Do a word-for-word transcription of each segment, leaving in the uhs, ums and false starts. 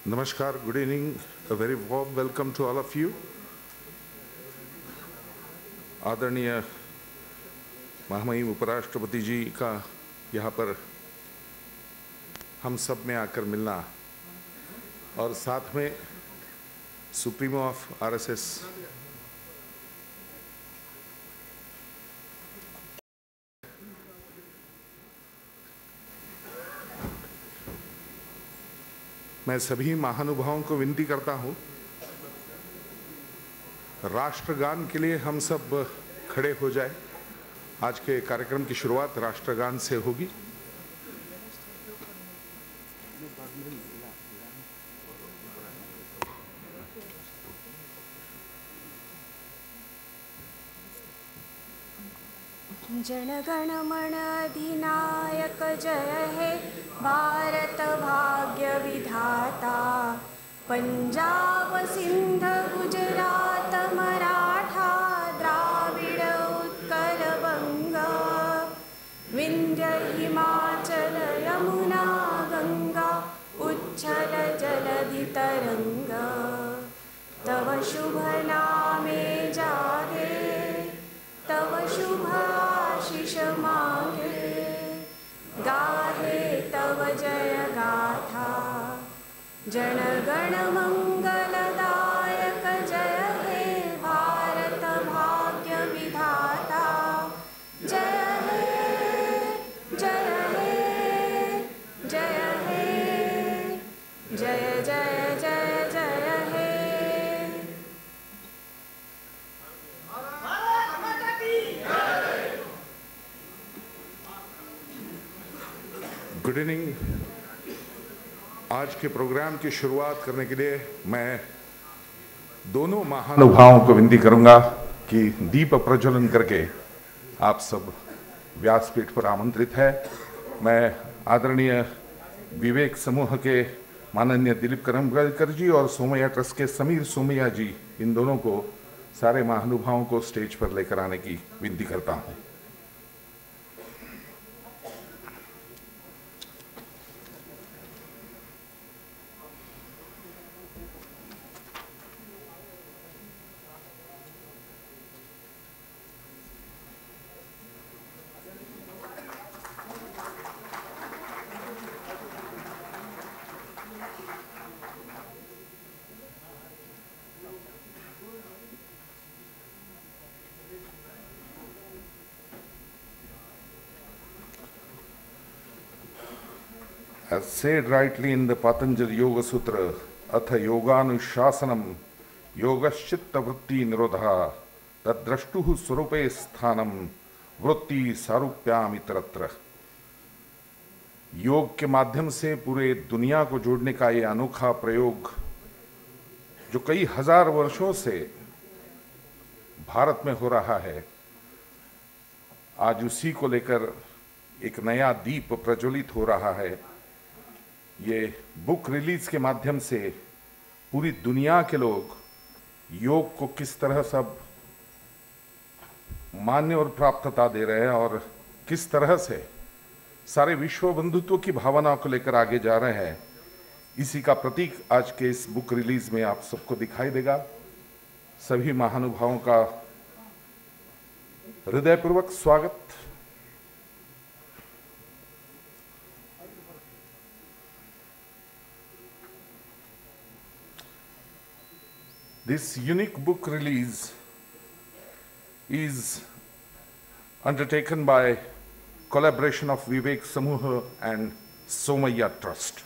Namaskar, good evening, a very warm welcome to all of you. आदरणीय महामहिम उपराष्ट्रपति जी का यहाँ पर हम सब में आकर मिलना और साथ में सुप्रीमो ऑफ आरएसएस मैं सभी महानुभावों को विनती करता हूं, राष्ट्रगान के लिए हम सब खड़े हो जाए। आज के कार्यक्रम की शुरुआत राष्ट्रगान से होगी। जनगण मन अधिनायक जय हे भारत भाग्य विधाता, पंजाब सिंध गुजरात मराठा द्राविड़ उत्कल बंग, विंध्य हिमाचल यमुना गंगा उच्छल जलधि तरंग, तव शुभ नामे जागे तव शुभ आशीष मांगे, गाहे तव जय गाथा, जनगण मंगलदायक जय हे भारत भाग्य विधाता, जय हे जय हे जय हे जय जय जय जय हे। Good evening. आज के प्रोग्राम की शुरुआत करने के लिए मैं दोनों महानुभावों को विनती करूंगा कि दीप प्रज्वलन करके आप सब व्यासपीठ पर आमंत्रित है। मैं आदरणीय विवेक समूह के माननीय दिलीप करमकर जी और सोमैया ट्रस्ट के समीर सोमैया जी, इन दोनों को, सारे महानुभावों को स्टेज पर लेकर आने की विनती करता हूं। As said rightly in the Patanjali Yoga Sutra, Atha Yoganushāsanam Yogaschitta Vritti Nirodha Tadrashtuhu Swarupe Sthanam Vritti Sarupyam Itaratra। योग के माध्यम से पूरे दुनिया को जोड़ने का ये अनोखा प्रयोग जो कई हजार वर्षों से भारत में हो रहा है, आज उसी को लेकर एक नया दीप प्रज्वलित हो रहा है। ये बुक रिलीज के माध्यम से पूरी दुनिया के लोग योग को किस तरह सब मान्य और प्राप्तता दे रहे हैं और किस तरह से सारे विश्व बंधुत्व की भावना को लेकर आगे जा रहे हैं, इसी का प्रतीक आज के इस बुक रिलीज में आप सबको दिखाई देगा। सभी महानुभावों का हृदयपूर्वक स्वागत। This unique book release is undertaken by collaboration of Vivek Samuha and Somaiya Trust.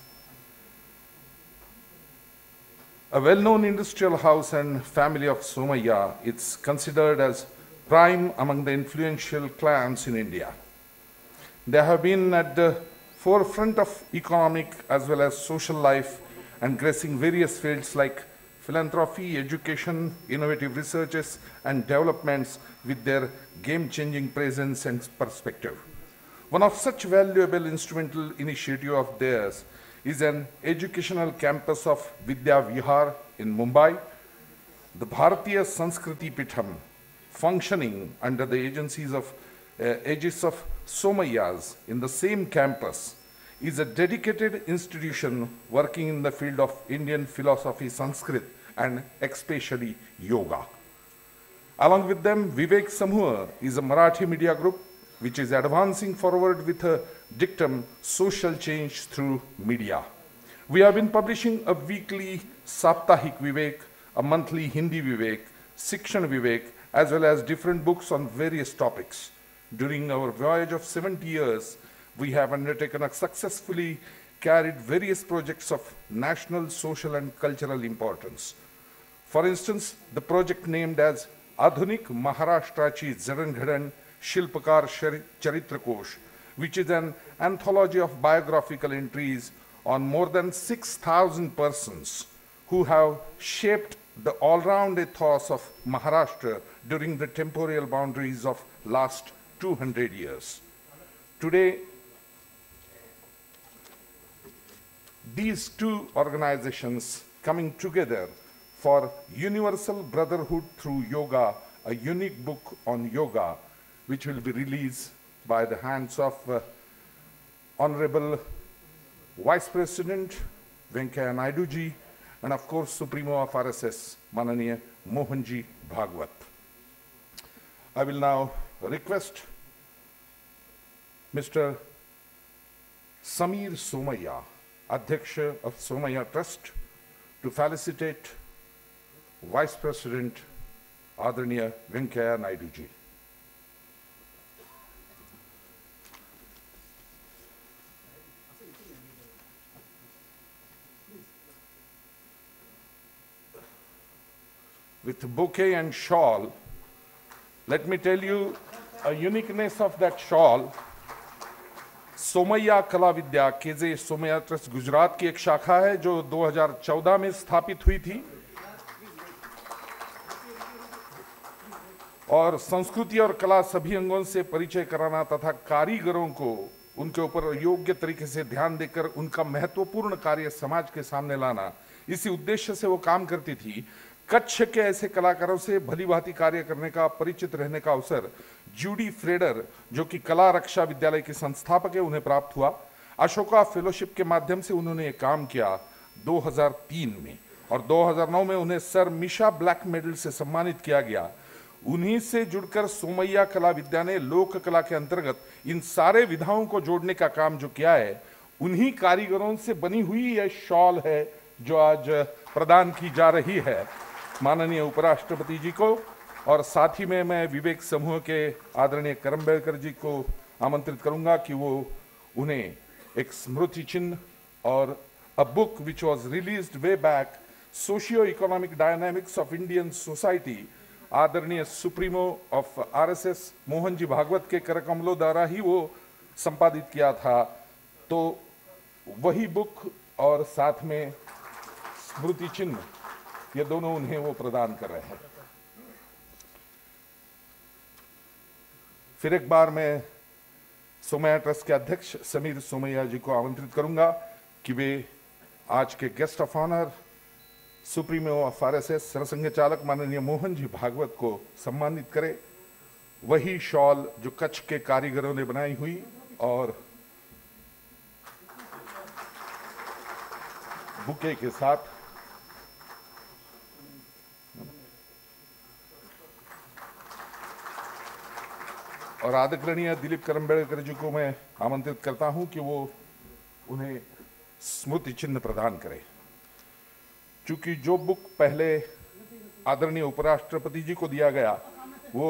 A well-known industrial house and family of Somaiya, it's considered as prime among the influential clans in India. They have been at the forefront of economic as well as social life and gracing various fields like philanthropy, education, innovative researches and developments with their game-changing presence and perspective. One of such valuable instrumental initiative of theirs is an educational campus of Vidyavihar in Mumbai, the Bharatiya Sanskriti Peetham, functioning under the agencies of uh, aegis of Somaiyas in the same campus, is a dedicated institution working in the field of Indian philosophy, Sanskrit, and especially yoga. Along with them, Vivek Samuha is a Marathi media group which is advancing forward with a dictum, social change through media. We have been publishing a weekly Saptahik Vivek, a monthly Hindi Vivek, Sikshan Vivek, as well as different books on various topics. During our voyage of seventy years, we have undertaken and successfully carried various projects of national, social, and cultural importance. For instance, the project named as Adhunik Maharashtrachi Zaranghadan Shilpakar Charitrakosh, which is an anthology of biographical entries on more than six thousand persons who have shaped the all-round ethos of Maharashtra during the temporal boundaries of last two hundred years. Today, these two organizations coming together for Universal Brotherhood through Yoga, a unique book on yoga, which will be released by the hands of uh, Honorable Vice President Venkaiah Naidu ji, and of course Supremo of R S S, Mananiya Mohanji Bhagwat. I will now request Mister Samir Somaiya, Adhyaksha of Somaiya Trust, to felicitate Vice President Adarniya Venkaiah Naidu ji. With bouquet and shawl, let me tell you a uniqueness of that shawl. Somaiya कला विद्या के जे Somaiya trust Gujarat की एक शाखा है जो दो हज़ार चौदह में स्थापित हुई थी और संस्कृति और कला सभी अंगों से परिचय कराना तथा कारीगरों को उनके ऊपर योग्य तरीके से ध्यान देकर उनका महत्वपूर्ण कार्य समाज के सामने लाना, इसी उद्देश्य से वो काम करती थी। कच्छ के ऐसे कलाकारों से भली भांति कार्य करने का, परिचित रहने का अवसर जूडी फ्रेडर, जो कि कला रक्षा विद्यालय के संस्थापक है, उन्हें प्राप्त हुआ। अशोका फेलोशिप के माध्यम से उन्होंने ये काम किया दो हज़ार तीन में, और दो हज़ार नौ में उन्हें सर मिशा ब्लैक मेडल से सम्मानित किया गया। उन्हीं से जुड़कर सोमैया कला विद्या ने लोक कला के अंतर्गत इन सारे विधाओं को जोड़ने का काम जो किया है, उन्हीं कारीगरों से बनी हुई यह शॉल है जो आज प्रदान की जा रही है माननीय उपराष्ट्रपति जी को। और साथ ही में मैं विवेक समूह के आदरणीय करम्बेलकर जी को आमंत्रित करूंगा कि वो उन्हें एक स्मृति चिन्ह और a book which was released way back, socio economic dynamics of Indian society, आदरणीय supremo of RSS Mohanji Bhagwat के करकमलों द्वारा ही वो संपादित किया था। तो वही बुक और साथ में स्मृति चिन्ह, ये दोनों उन्हें वो प्रदान कर रहे हैं। फिर एक बार मैं सोमैया ट्रस्ट के अध्यक्ष समीर सोमैया जी को आमंत्रित करूंगा कि वे आज के guest of honour supremo of RSS सरसंघचालक माननीय मोहन जी भागवत को सम्मानित करें। वही शॉल जो कच्छ के कारीगरों ने बनाई हुई और बुके के साथ और आदरणीय दिलीप करम्बेलकर जी को मैं आमंत्रित करता हूं कि वो उन्हें स्मृति चिन्ह प्रदान करें। चूंकि जो बुक पहले आदरणीय उपराष्ट्रपति जी को दिया गया वो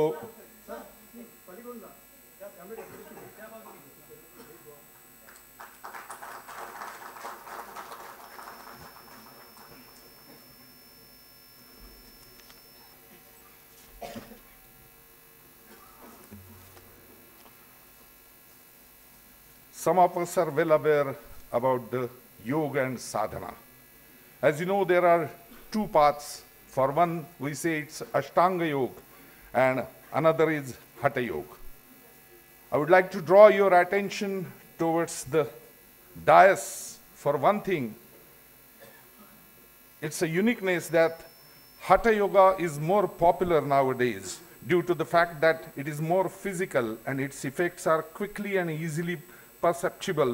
some of us are well aware about the yoga and sadhana. As you know, there are two paths. For one, we say it's Ashtanga Yoga, and another is Hatha Yoga. I would like to draw your attention towards the dais. For one thing, it's a uniqueness that Hatha Yoga is more popular nowadays due to the fact that it is more physical and its effects are quickly and easily perceptible,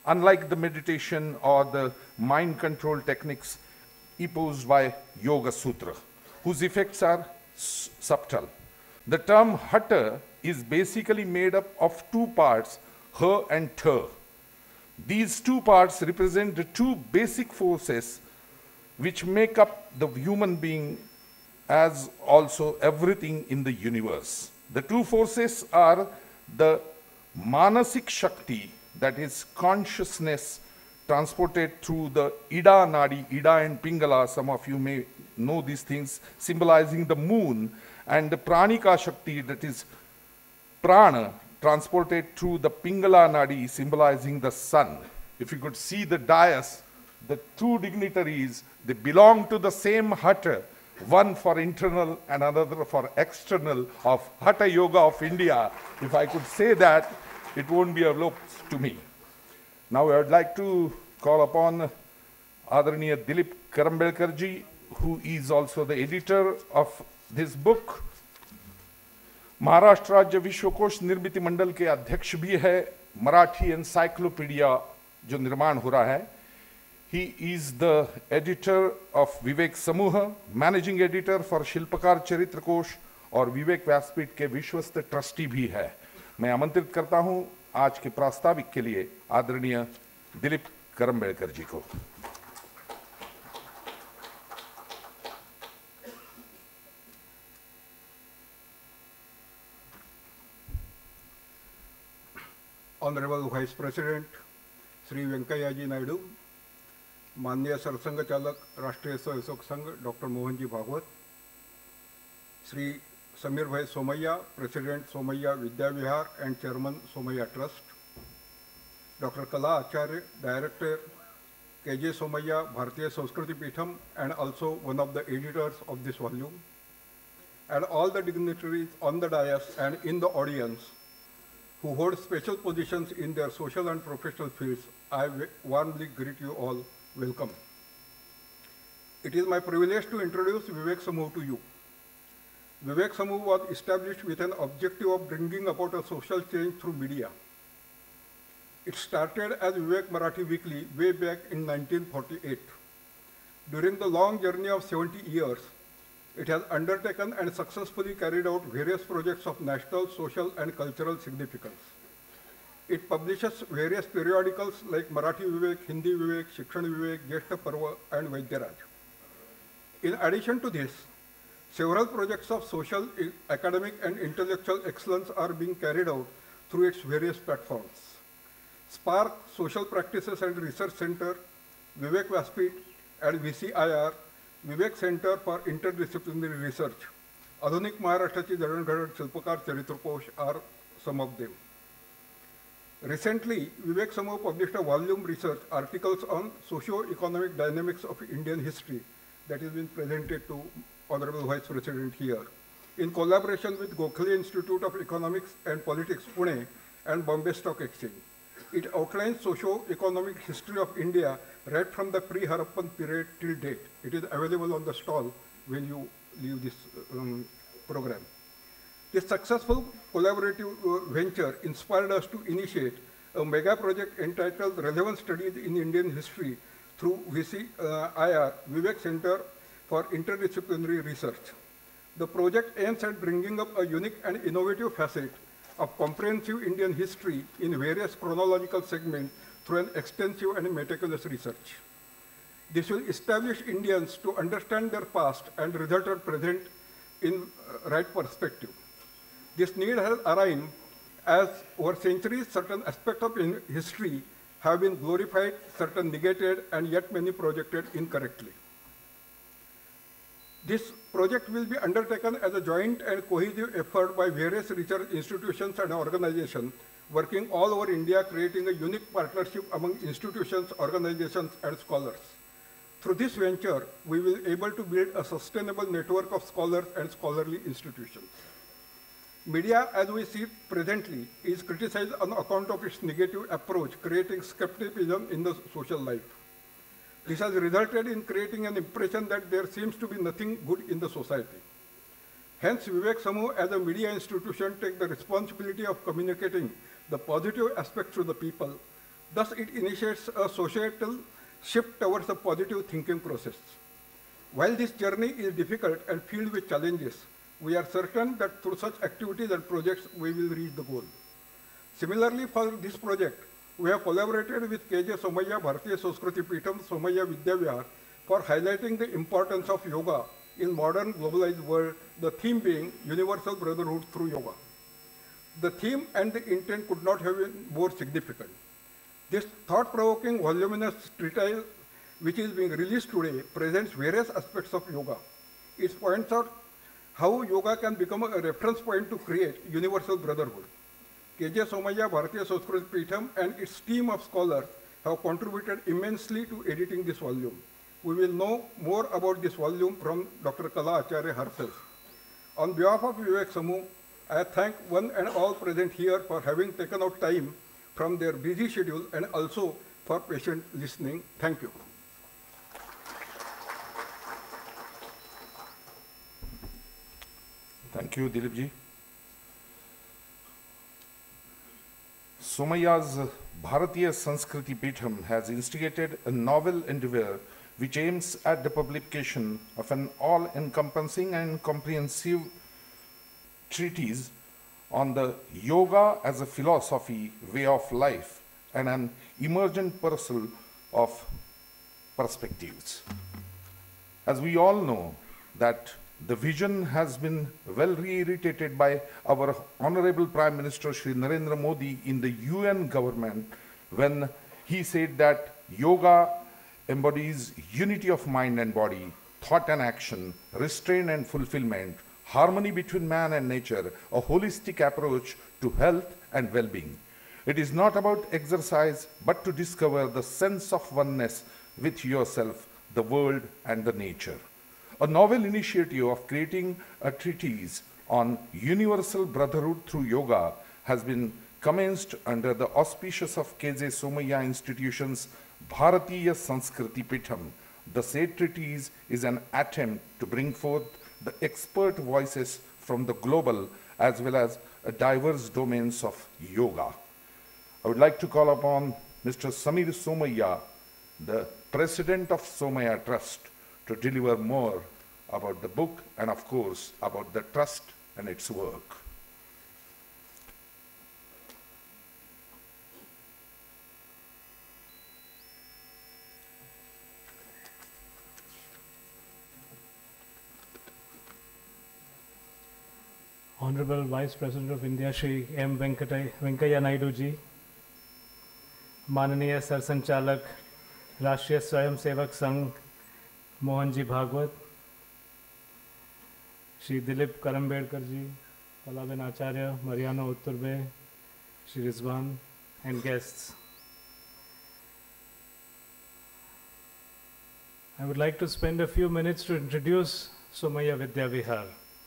unlike the meditation or the mind control techniques imposed by Yoga Sutra, whose effects are subtle. The term Hatha is basically made up of two parts, Ha and Tha. These two parts represent the two basic forces which make up the human being as also everything in the universe. The two forces are the Manasik Shakti, that is consciousness transported through the Ida Nadi, Ida and Pingala, some of you may know these things, symbolizing the moon, and the Pranika Shakti, that is Prana, transported through the Pingala Nadi, symbolizing the sun. If you could see the dais, the two dignitaries, they belong to the same Hatha, one for internal and another for external of Hatha Yoga of India. If I could say that, it won't be a look to me. Now I would like to call upon Adaraniya Dilip Karambelkarji, who is also the editor of this book. Maharashtra राज्य विश्वकोश निर्मिति मंडल के अध्यक्ष भी है. Marathi encyclopedia जो निर्माण हो रहा है. He is the editor of विवेक समूह, मैनेजिंग एडिटर फॉर शिल्पकार चरित्र कोश और विवेक व्यासपीठ के विश्वस्त ट्रस्टी भी है. मैं आमंत्रित करता हूं आज के प्रास्ताविक के लिए आदरणीय दिलीप करम्बेलकर जी को. Honorable Vice President Shri Venkaiah ji Naidu, माननीय सरसंघचालक Rashtriya Swayamsevak Sangh doctor Mohanji Bhagwat, Shri Sameer bhai Somaiya, president Somaiya Vidyavihar and chairman Somaiya trust, doctor Kala Acharya, director के जे सोमैया भारतीय संस्कृति Peetham and also one of the editors of this volume, and all the dignitaries on the dais and in the audience who hold special positions in their social and professional fields, I warmly greet you all. Welcome. It is my privilege to introduce Vivek Samuh to you. Vivek Samuh was established with an objective of bringing about a social change through media. It started as Vivek Marathi Weekly way back in nineteen forty-eight. During the long journey of seventy years, it has undertaken and successfully carried out various projects of national, social, and cultural significance. It publishes various periodicals like Marathi Vivek, Hindi Vivek, Shikshan Vivek, Jyeshta Parva, and Vaidyaraj. In addition to this, several projects of social, academic, and intellectual excellence are being carried out through its various platforms. Spark Social Practices and Research Center, Vivek Vyaspeeth, and V C I R, Vivek Center for Interdisciplinary Research, Adhunik Maharashtrachi Jadanghadad Shilpakar Charitrakosh are some of them. Recently, Vivek Samuh published a volume research articles on socio-economic dynamics of Indian history that has been presented to Honorable Vice President here, in collaboration with Gokhale Institute of Economics and Politics, Pune, and Bombay Stock Exchange. It outlines socio-economic history of India right from the pre-Harappan period till date. It is available on the stall when you leave this um, program. This successful collaborative uh, venture inspired us to initiate a mega project entitled Relevant Studies in Indian History through V C I R, Vivek Center for Interdisciplinary Research. The project aims at bringing up a unique and innovative facet of comprehensive Indian history in various chronological segments through an extensive and meticulous research. This will establish Indians to understand their past and result at present in uh, right perspective. This need has arisen as over centuries certain aspects of history have been glorified, certain negated, and yet many projected incorrectly. This project will be undertaken as a joint and cohesive effort by various research institutions and organizations working all over India, creating a unique partnership among institutions, organizations, and scholars. Through this venture, we will be able to build a sustainable network of scholars and scholarly institutions. Media, as we see presently, is criticized on account of its negative approach, creating skepticism in the social life. This has resulted in creating an impression that there seems to be nothing good in the society. Hence, Vivek Samuh, as a media institution, takes the responsibility of communicating the positive aspects to the people Thus, it initiates a societal shift towards a positive thinking process. While this journey is difficult and filled with challenges, we are certain that through such activities and projects, we will reach the goal. Similarly, for this project, we have collaborated with K J Somaiya, Bharatiya Sanskriti Peetham, Somaiya Vidyavihar for highlighting the importance of yoga in modern globalized world, the theme being Universal Brotherhood through Yoga. The theme and the intent could not have been more significant. This thought-provoking, voluminous treatise, which is being released today, presents various aspects of yoga. It points out how yoga can become a reference point to create universal brotherhood. K J Somaiya, Bharatiya Sanskriti Peetham, and its team of scholars have contributed immensely to editing this volume. We will know more about this volume from Doctor Kala Acharya herself. On behalf of Vivek Samu, I thank one and all present here for having taken out time from their busy schedule and also for patient listening. Thank you. Thank you, Dilipji. Somaiya's Bharatiya Sanskriti Peetham has instigated a novel endeavor which aims at the publication of an all-encompassing and comprehensive treatise on the yoga as a philosophy, way of life, and an emergent parcel of perspectives. As we all know that the vision has been well reiterated by our Honorable Prime Minister Shri Narendra Modi in the U N government when he said that yoga embodies unity of mind and body, thought and action, restraint and fulfillment, harmony between man and nature, a holistic approach to health and well-being. It is not about exercise, but to discover the sense of oneness with yourself, the world, and the nature. A novel initiative of creating a treatise on universal brotherhood through yoga has been commenced under the auspices of K J Somaiya Institution's Bharatiya Sanskriti Peetham. The said treatise is an attempt to bring forth the expert voices from the global as well as diverse domains of yoga. I would like to call upon Mister Samir Somaiya, the President of Somaiya Trust, to deliver more about the book and, of course, about the trust and its work. Honorable Vice President of India, Shri M. Venkaiah Naidu ji, Mananiya Sarsanghchalak, Rashtriya Swayamsevak Sangh, Mohanji Bhagwat, Shri Dilip Karambedkar ji, Kalaben Acharya, Mariano Utturbe, Shri Rizwan, and guests. I would like to spend a few minutes to introduce Somaiya Vidyavihar.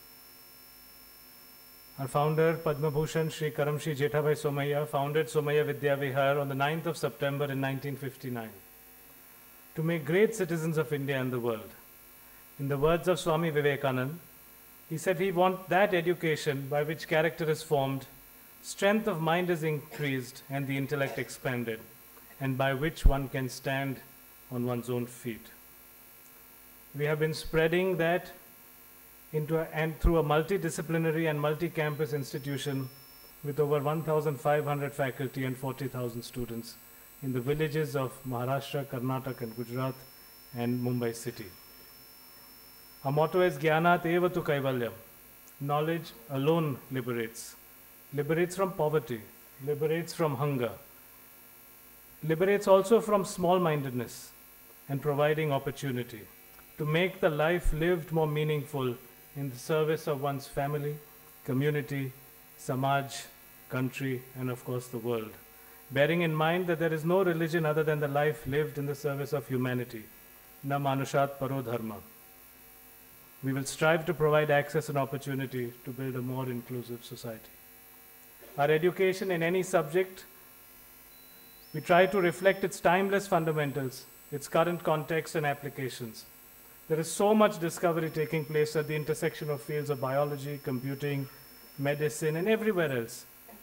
Our founder, Padma Bhushan Shri Karamshi Jethabhai Somaiya, founded Somaiya Vidyavihar on the ninth of September in nineteen fifty-nine to make great citizens of India and the world. In the words of Swami Vivekananda, he said he wants that education by which character is formed, strength of mind is increased, and the intellect expanded, and by which one can stand on one's own feet. We have been spreading that into a, and through a multidisciplinary and multi-campus institution with over one thousand five hundred faculty and forty thousand students in the villages of Maharashtra, Karnataka, and Gujarat, and Mumbai city. Our motto is Jnanat eva tu kaivalyam. Knowledge alone liberates. Liberates from poverty, liberates from hunger, liberates also from small-mindedness, and providing opportunity to make the life lived more meaningful in the service of one's family, community, samaj, country, and of course the world. Bearing in mind that there is no religion other than the life lived in the service of humanity. Na manushat paro dharma. We will strive to provide access and opportunity to build a more inclusive society. Our education in any subject, we try to reflect its timeless fundamentals, its current context and applications. There is so much discovery taking place at the intersection of fields of biology, computing, medicine, and everywhere else.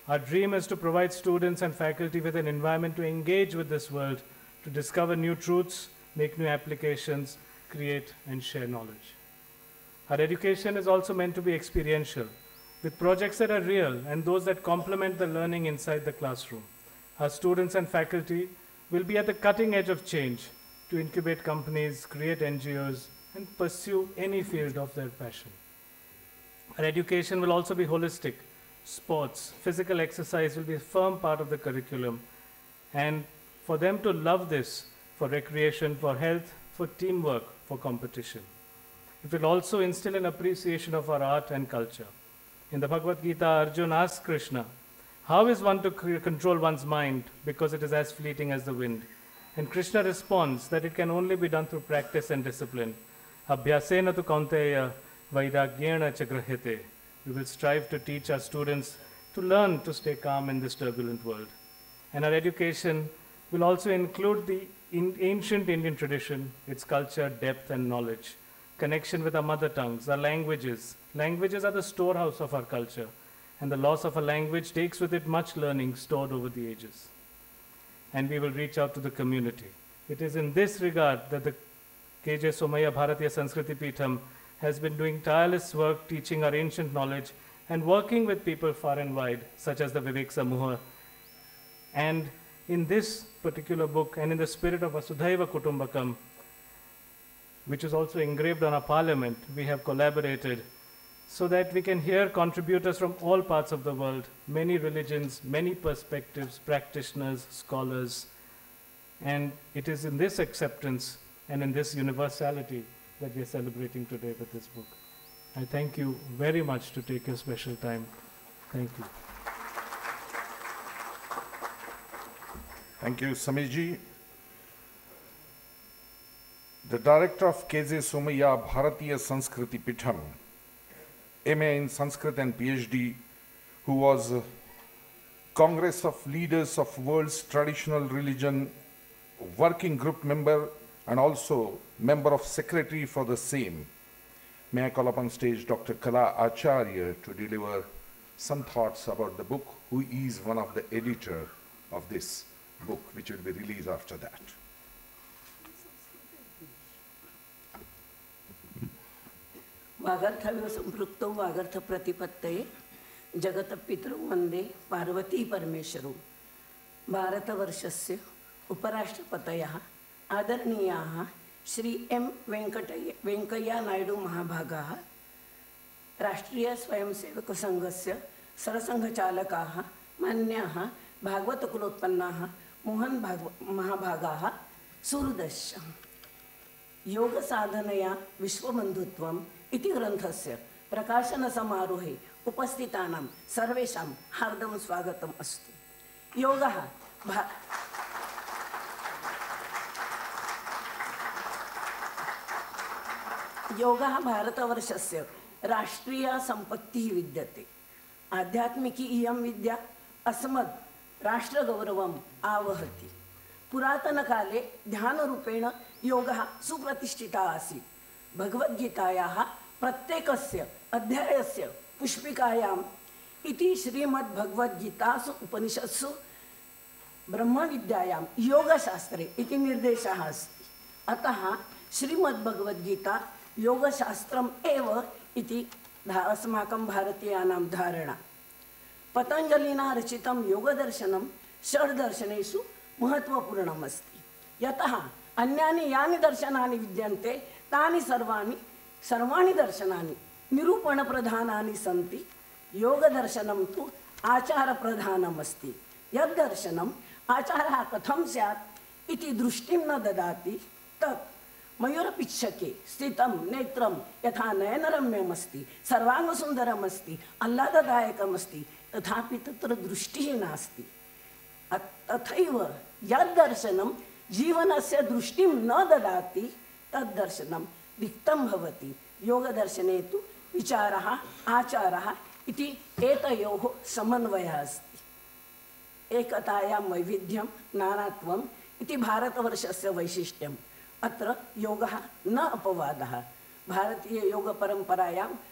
Our dream is to provide students and faculty with an environment to engage with this world, to discover new truths, make new applications, create and share knowledge. Our education is also meant to be experiential, with projects that are real and those that complement the learning inside the classroom. Our students and faculty will be at the cutting edge of change to incubate companies, create N G Os, and pursue any field of their passion. Our education will also be holistic. Sports, physical exercise will be a firm part of the curriculum, and for them to love this for recreation, for health, for teamwork, for competition. It will also instill an appreciation of our art and culture. In the Bhagwat Gita, Arjuna asks Krishna, how is one to control one's mind because it is as fleeting as the wind? And Krishna responds that it can only be done through practice and discipline. Abhyasena tu kaunteya vairagyena cha grahite. We will strive to teach our students to learn to stay calm in this turbulent world. And our education will also include the in ancient Indian tradition, its culture, depth and knowledge, connection with our mother tongues, our languages. Languages are the storehouse of our culture, and the loss of a language takes with it much learning stored over the ages. And we will reach out to the community. It is in this regard that the K J Somaiya Bharatiya Sanskriti Peetham has been doing tireless work teaching our ancient knowledge and working with people far and wide, such as the Vivek Samuha. And in this particular book, and in the spirit of Vasudhaiva Kutumbakam, which is also engraved on our parliament, we have collaborated so that we can hear contributors from all parts of the world, many religions, many perspectives, practitioners, scholars. And it is in this acceptance and in this universality that we are celebrating today with this book. I thank you very much to take your special time. Thank you. Thank you, Samiji. The director of K J Somaiya Bharatiya Sanskriti Peetham, M A in Sanskrit and P H D, who was uh, Congress of Leaders of World's Traditional Religion Working Group member and also member of Secretary for the same. May I call upon stage Doctor Kala Acharya to deliver some thoughts about the book, who is one of the editor of this book, which will be released after that. वागर्थव्य संपृक्तौ वागर्थ प्रतिपत्तये जगत पितृ वंदे पार्वती परमेश्वरौ भारतवर्षस्य उपराष्ट्रपतयः आदरणीयाः Shri M वेंकटय वेंकैया नायडू महाभागाः राष्ट्रीय स्वयंसेवक संघस्य सरसंघचालकाः मान्याः भागवतकुलोत्पन्नाः मोहन भागव महाभागाः सुहृदश्च योग साधनया विश्वबन्धुत्वम् इति ग्रन्थस्य प्रकाशन समारोहे उपस्थितानां सर्वेषां हार्दं स्वागतम् अस्तु। योगः भा योगः भारतवर्षस्य राष्ट्रीया सम्पत्तिः विद्यते। आध्यात्मिकी इयं विद्या अस्मद् राष्ट्रगौरवम् आवहति। पुरातनकाले ध्यानरूपेण योगः सुप्रतिष्ठितः आसीत्। भगवद्गीतायाः प्रत्येकस्य अध्यायस्य पुष्पिकायाम् इति श्रीमद्भगवद्गीतासु उपनिषत्सु ब्रह्मविद्यायां योगशास्त्रे इति निर्देशः अस्ति। अतः श्रीमद्भगवद्गीता योगशास्त्रम् एव इति अस्माकं भारतीयानां धारणा। पतञ्जलिना रचितं योगदर्शनं षड्दर्शनेषु महत्वपूर्णम् अस्ति। यतः अन्यानि यानि दर्शनानि विद्यन्ते तानि सर्वाणि सर्वाणि दर्शनानि निरूपणप्रधानानि सन्ति। योगदर्शनं तु आचारप्रधानम् अस्ति। यद्दर्शनम् आचारः कथं स्यात् इति दृष्टिं न ददाति तत् मयूरपिच्छके स्थितं नेत्रं यथा नयनरम्यमस्ति, सर्वाङ्गसुन्दरमस्ति, आह्लाददायकमस्ति, तथापि तत्र दृष्टिः नास्ति। तथैव यद्दर्शनं जीवनस्य दृष्टिं न ददाति तद्दर्शनं रिक्तं भवति। योगदर्शने तु विचारः आचारः इति एतयोः समन्वयः अस्ति। एकतायां वैविध्यं नानात्वम् इति भारतवर्षस्य वैशिष्ट्यम्। अत्र योगः न अपवादः। भारतीययोगपरम्परायां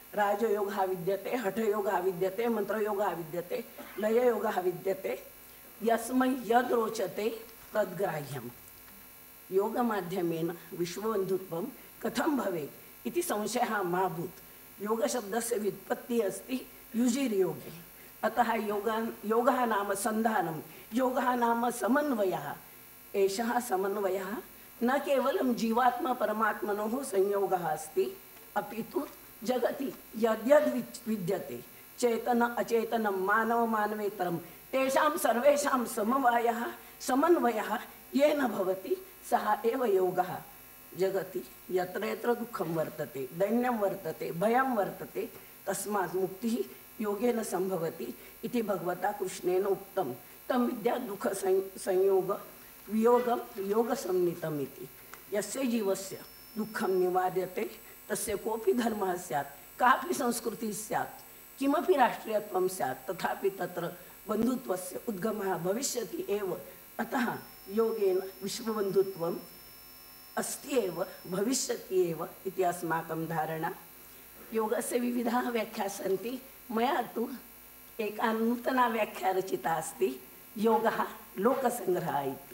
राजयोगः विद्यते, हठयोगः विद्यते, मंत्रयोगः विद्यते, लययोगः विद्यते, यस्मै यद् रोचते तद्ग्राह्यम्। योगमाध्यमेन विश्वबन्धुत्वं कथं भवेत् इति संशयः मा भूत्। योगशब्दस्य व्युत्पत्तिः अस्ति युजिर् योगे, अतः योगः योगः नाम सन्धानं, योगः नाम समन्वयः। एषः समन्वयः न केवलं जीवात्मा परमात्मनोः संयोगः अस्ति, अपि तु जगति यद्यद् विद्यते चेतन अचेतनं मानव मानवेतरं तेषां सर्वेषां समवायः समन्वयः येन भवति सः एव योगः। जगति यत्र यत्र दुःखं वर्तते, दैन्यं वर्तते, भयं वर्तते, तस्मात् मुक्तिः योगेन संभवति इति भगवता कृष्णेन उक्तं। तं विद्या दुःख संयोग वियोगं योगसंनितम् इति। यस्य जीवस्य दुःखं निवार्यते तस्य कोऽपि धर्मः स्यात्, कापि संस्कृतिः स्यात्, किमपि राष्ट्रियत्वं स्यात्, तथापि तत्र बन्धुत्वस्य उद्गमः भविष्यति एव। अतः योगेन विश्वबन्धुत्वम् अस्ति एव, भविष्यति एव इति अस्माकं धारणा। योगस्य विविधाः व्याख्याः सन्ति। मया तु एका नूतना व्याख्या रचिता अस्ति, योगः लोकसङ्ग्रहः इति।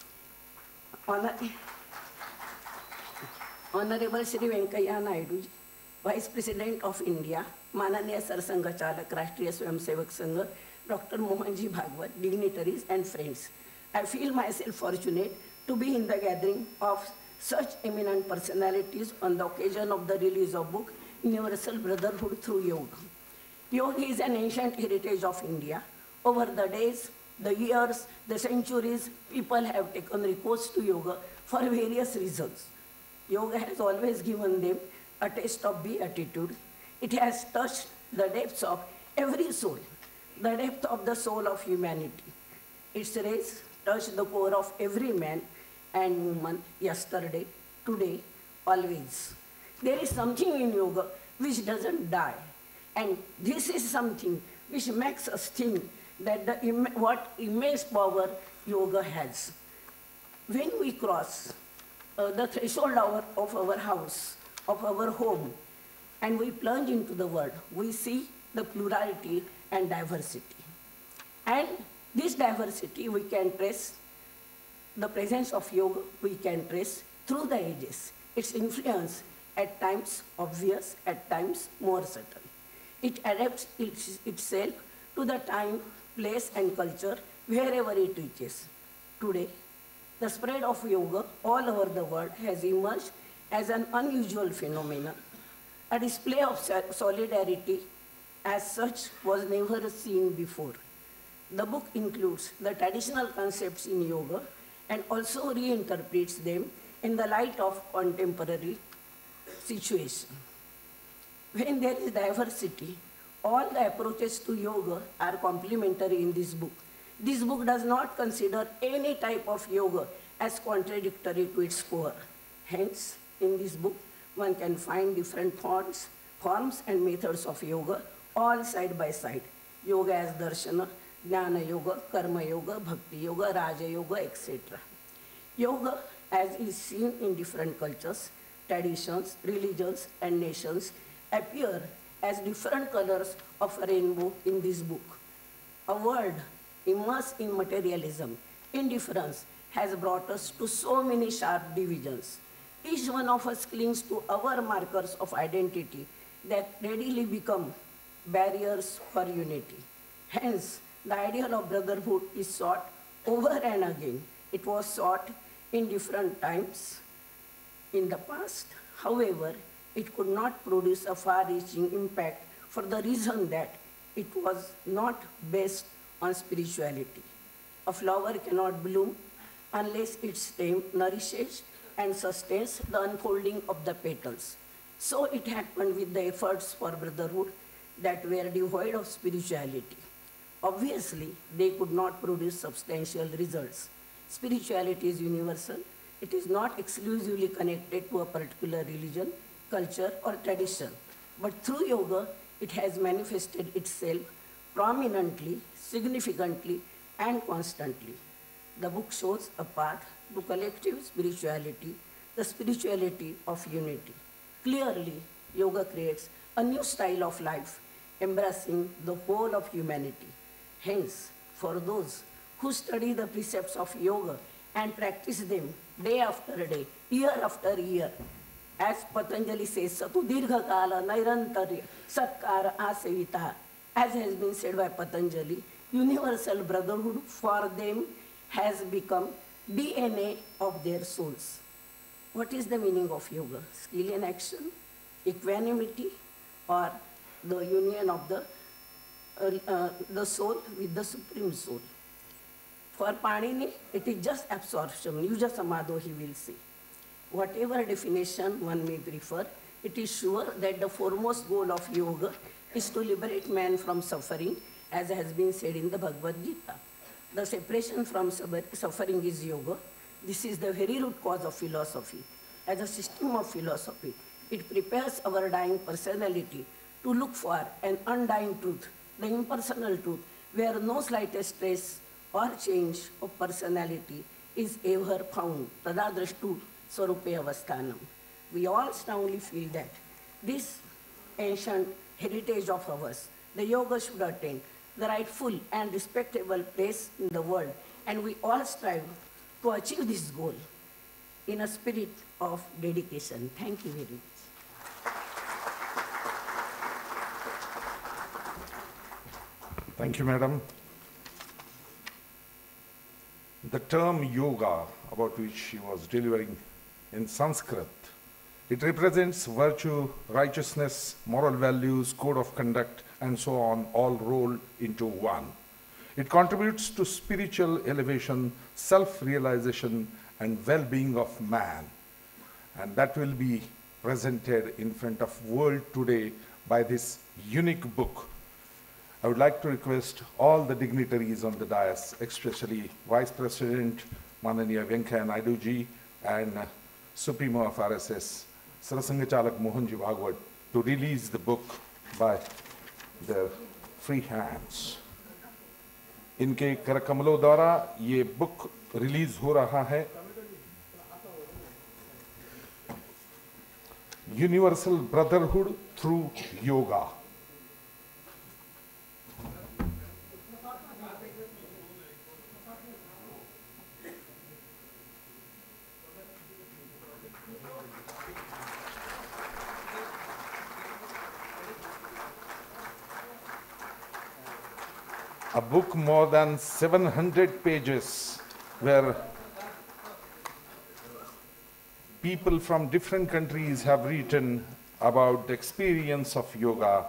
Honorable Shri Venkaiah Naidu, Vice President of India, Mananiya Sarsanghchalak, Rashtriya Swayamsevak Sangh, Doctor Mohanji, Bhagwat, dignitaries and friends. I feel myself fortunate to be in the gathering of such eminent personalities on the occasion of the release of book Universal Brotherhood through Yoga. Yoga is an ancient heritage of India. Over the days, the years, the centuries, people have taken recourse to yoga for various reasons. Yoga has always given them a taste of beatitude. It has touched the depths of every soul, the depth of the soul of humanity. Its rays touch the core of every man and woman, yesterday, today, always. There is something in yoga which doesn't die. And this is something which makes us think that the Im what immense power yoga has. When we cross uh, the threshold of, of our house, of our home, and we plunge into the world, we see the plurality and diversity. And this diversity we can trace, the presence of yoga we can trace through the ages. Its influence at times obvious, at times more subtle. It adapts its, itself to the time, place and culture wherever it reaches. Today, the spread of yoga all over the world has emerged as an unusual phenomenon. A display of solidarity as such was never seen before. The book includes the traditional concepts in yoga and also reinterprets them in the light of contemporary situation. When there is diversity, all the approaches to yoga are complementary in this book. This book does not consider any type of yoga as contradictory to its core. Hence, in this book, one can find different forms, forms and methods of yoga, all side by side. Yoga as darshana, jnana yoga, karma yoga, bhakti yoga, raja yoga, et cetera. Yoga, as is seen in different cultures, traditions, religions, and nations, appear as different colors of a rainbow in this book. A world immersed in materialism, indifference, has brought us to so many sharp divisions. Each one of us clings to our markers of identity that readily become barriers for unity. Hence, the ideal of brotherhood is sought over and again. It was sought in different times in the past. However, it could not produce a far-reaching impact for the reason that it was not based on spirituality. A flower cannot bloom unless its stem nourishes and sustains the unfolding of the petals. So it happened with the efforts for brotherhood that were devoid of spirituality. Obviously, they could not produce substantial results. Spirituality is universal. It is not exclusively connected to a particular religion, culture, or tradition. But through yoga, it has manifested itself prominently, significantly, and constantly. The book shows a path to collective spirituality, the spirituality of unity. Clearly, yoga creates a new style of life, embracing the whole of humanity. Hence, for those who study the precepts of yoga and practice them day after day, year after year, as Patanjali says, Satu Dirgha Kala Nairantarya Satkara Asevita, as has been said by Patanjali, universal brotherhood for them has become D N A of their souls. What is the meaning of yoga? Skill in action, equanimity, or the union of the, uh, uh, the soul with the supreme soul. For Panini, it is just absorption, Yuja Samadho, he will say. Whatever definition one may prefer, it is sure that the foremost goal of yoga is to liberate man from suffering, as has been said in the Bhagavad Gita. The separation from suffering is yoga. This is the very root cause of philosophy. As a system of philosophy, it prepares our dying personality to look for an undying truth, the impersonal truth, where no slightest trace or change of personality is ever found. Tadadrashtu Swarupe Avasthanam. We all strongly feel that this ancient heritage of ours, the yoga should attain the rightful and respectable place in the world, and we all strive to achieve this goal in a spirit of dedication. Thank you very much. Thank you, madam. The term yoga, about which she was delivering in Sanskrit, it represents virtue, righteousness, moral values, code of conduct, and so on, all rolled into one. It contributes to spiritual elevation, self-realization, and well-being of man. And that will be presented in front of world today by this unique book. I would like to request all the dignitaries on the dais, especially Vice President Mananiya Venkaiah Naidu ji and Supremo of R S S, Sarsanghchalak Mohanji Bhagwat, to release the book by their free hands. इनके करकमलों द्वारा ये book release हो रहा है. Universal Brotherhood through Yoga. A book more than seven hundred pages where people from different countries have written about the experience of yoga.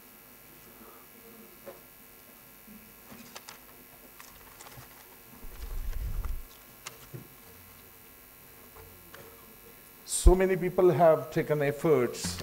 So many people have taken efforts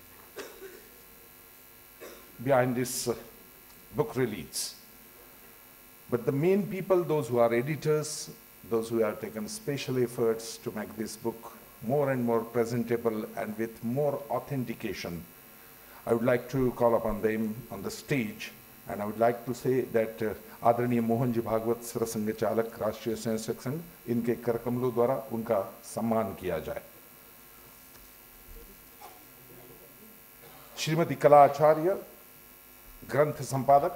behind this uh, book release. But the main people, those who are editors, those who have taken special efforts to make this book more and more presentable and with more authentication, I would like to call upon them on the stage, and I would like to say that uh, आदरणीय मोहनजी भागवत सरसंघचालक राष्ट्रीय स्वयंसेवक संघ, इनके करकमलों द्वारा उनका सम्मान किया जाए. श्रीमती कला आचार्य, ग्रंथ संपादक,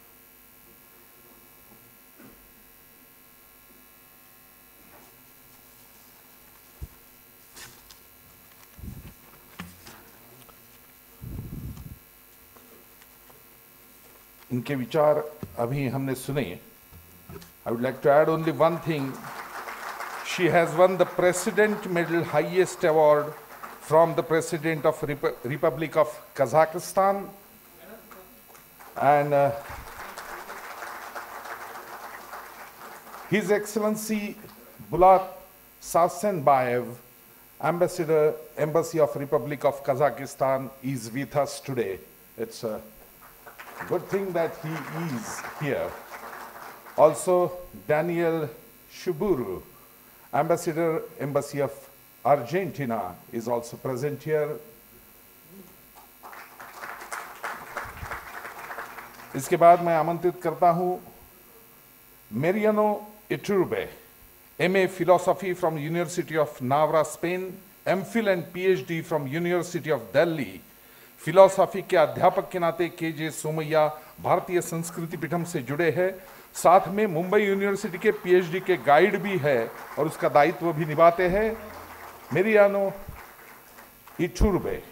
इनके विचार अभी हमने सुने. I would like to add only one thing. She has won the President Medal highest award from the President of Rep Republic of Kazakhstan, and uh, His Excellency Bulat Sarsanbayev, Ambassador, Embassy of Republic of Kazakhstan, is with us today. It's a good thing that he is here. Also, Daniel Shuburu, Ambassador, Embassy of Argentina, is also present here. इसके बाद मैं आमंत्रित करता हूं Mariano Iturbe, M A Philosophy from University of Navarra, Spain, M Phil and P H D from University of Delhi, philosophy के अध्यापक के नाते के जे सोमैया भारतीय संस्कृति पीठम से जुड़े हैं, साथ में मुंबई यूनिवर्सिटी के पीएचडी के गाइड भी है और उसका दायित्व भी निभाते हैं। मेरियानो इठुर्बे।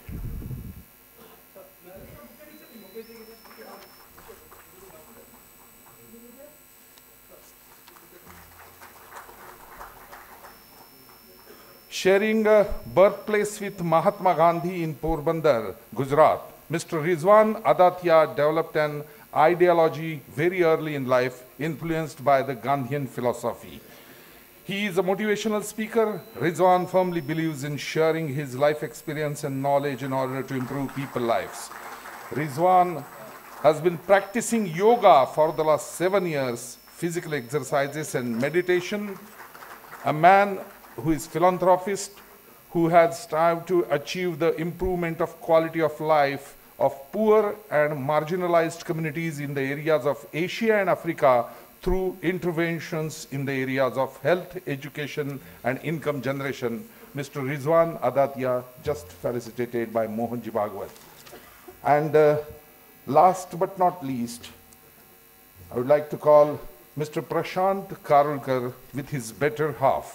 Sharing a birthplace with Mahatma Gandhi in Porbandar, Gujarat, Mister Rizwan Adatiya developed an ideology very early in life, influenced by the Gandhian philosophy. He is a motivational speaker. Rizwan firmly believes in sharing his life experience and knowledge in order to improve people's lives. Rizwan has been practicing yoga for the last seven years, physical exercises and meditation. A man who is philanthropist, who has strived to achieve the improvement of quality of life of poor and marginalized communities in the areas of Asia and Africa through interventions in the areas of health, education, and income generation. Mister Rizwan Adatiya, just felicitated by Mohanji Bhagwat. And uh, last but not least, I would like to call Mister Prashant Karulkar with his better half.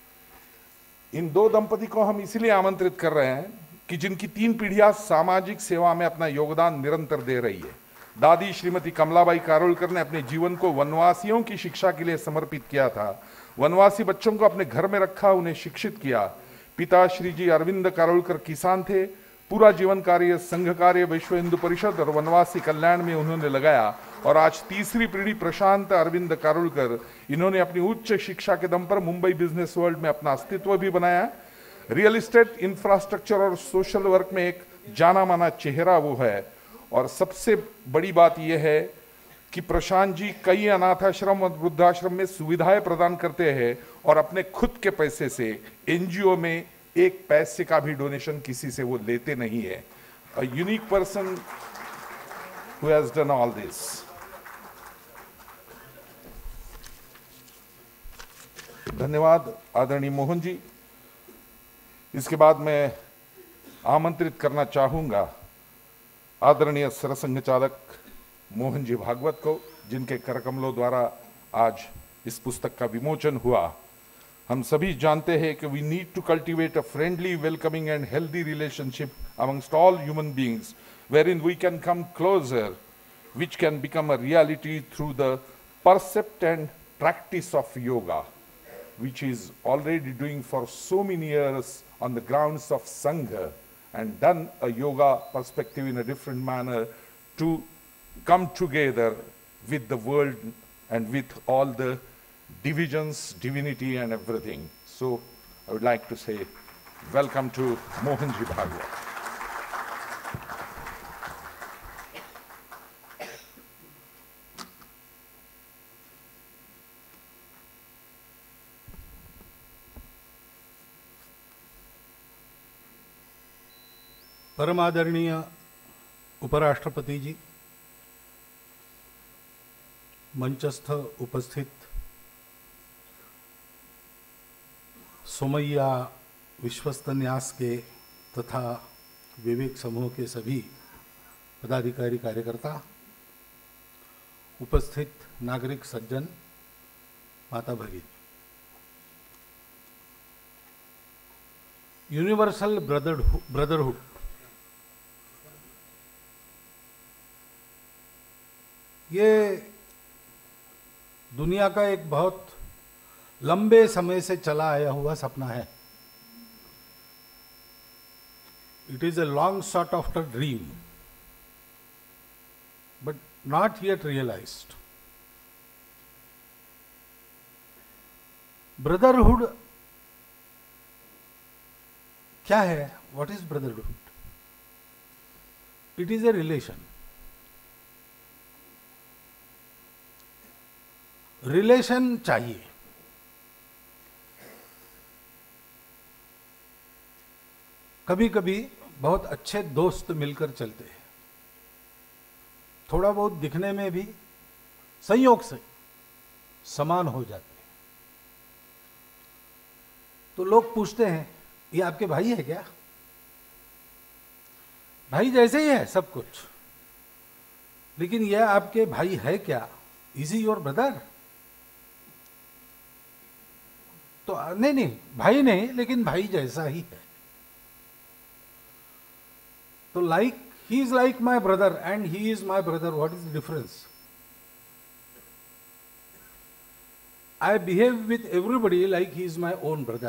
इन दो दंपति को हम इसलिए आमंत्रित कर रहे हैं कि जिनकी तीन पीढ़ियां सामाजिक सेवा में अपना योगदान निरंतर दे रही है। दादी श्रीमती कमलाबाई कारोलकर ने अपने जीवन को वनवासियों की शिक्षा के लिए समर्पित किया था। वनवासी बच्चों को अपने घर में रखा, उन्हें शिक्षित किया। पिता श्री जी अरविंद कारोलकर किसान थे। पूरा जीवन कार्य संघ कार्य, विश्व हिंदू परिषद और वनवासी कल्याण में उन्होंने लगाया और आज तीसरी पीढ़ी प्रशांत अरविंद कारोलकर, इन्होंने अपनी उच्च शिक्षा के दम पर मुंबई बिजनेस वर्ल्ड में अपना अस्तित्व भी बनाया। रियल एस्टेट, इंफ्रास्ट्रक्चर और सोशल वर्क में एक जाना माना चेहरा वो है। और सबसे बड़ी बात यह है कि प्रशांत जी कई अनाथाश्रम और वृद्धाश्रम में सुविधाएं प्रदान करते हैं और अपने खुद के पैसे से एनजीओ में एक पैसे का भी डोनेशन किसी से वो लेते नहीं है। A unique person who has done all this. धन्यवाद आदरणीय मोहन जी। इसके बाद मैं आमंत्रित करना चाहूंगा आदरणीय सरसंघ चालक मोहन जी भागवत को, जिनके करकमलों द्वारा आज इस पुस्तक का विमोचन हुआ। हम सभी जानते हैं कि we need to cultivate a friendly, welcoming and healthy relationship amongst all human beings, wherein we can come closer, which can become a reality through the percept and practice of yoga, which is already doing for so many years on the grounds of Sangh, and done a yoga perspective in a different manner to come together with the world and with all the divisions, divinity and everything. So I would like to say welcome to Mohanji Bhagwat. परम आदरणीय उपराष्ट्रपति जी, मंचस्थ उपस्थित सोमैया विश्वस्त न्यास के तथा विवेक समूह के सभी पदाधिकारी कार्यकर्ता, उपस्थित नागरिक सज्जन, माता भगिनी, यूनिवर्सल ब्रदरहुड ब्रदरहुड ये दुनिया का एक बहुत लंबे समय से चला आया हुआ सपना है। It is a long sought after dream, but not yet realized. Brotherhood क्या है? What is brotherhood? It is a relation. Relation चाहिए। कभी कभी बहुत अच्छे दोस्त मिलकर चलते हैं, थोड़ा बहुत दिखने में भी संयोग से समान हो जाते हैं, तो लोग पूछते हैं ये आपके भाई है क्या? भाई जैसे ही है सब कुछ, लेकिन यह आपके भाई है क्या? Is he your brother? तो नहीं नहीं भाई नहीं, लेकिन भाई जैसा ही है। तो like he is like my brother and he is my brother, what is the difference? I behave with everybody like he is my own brother.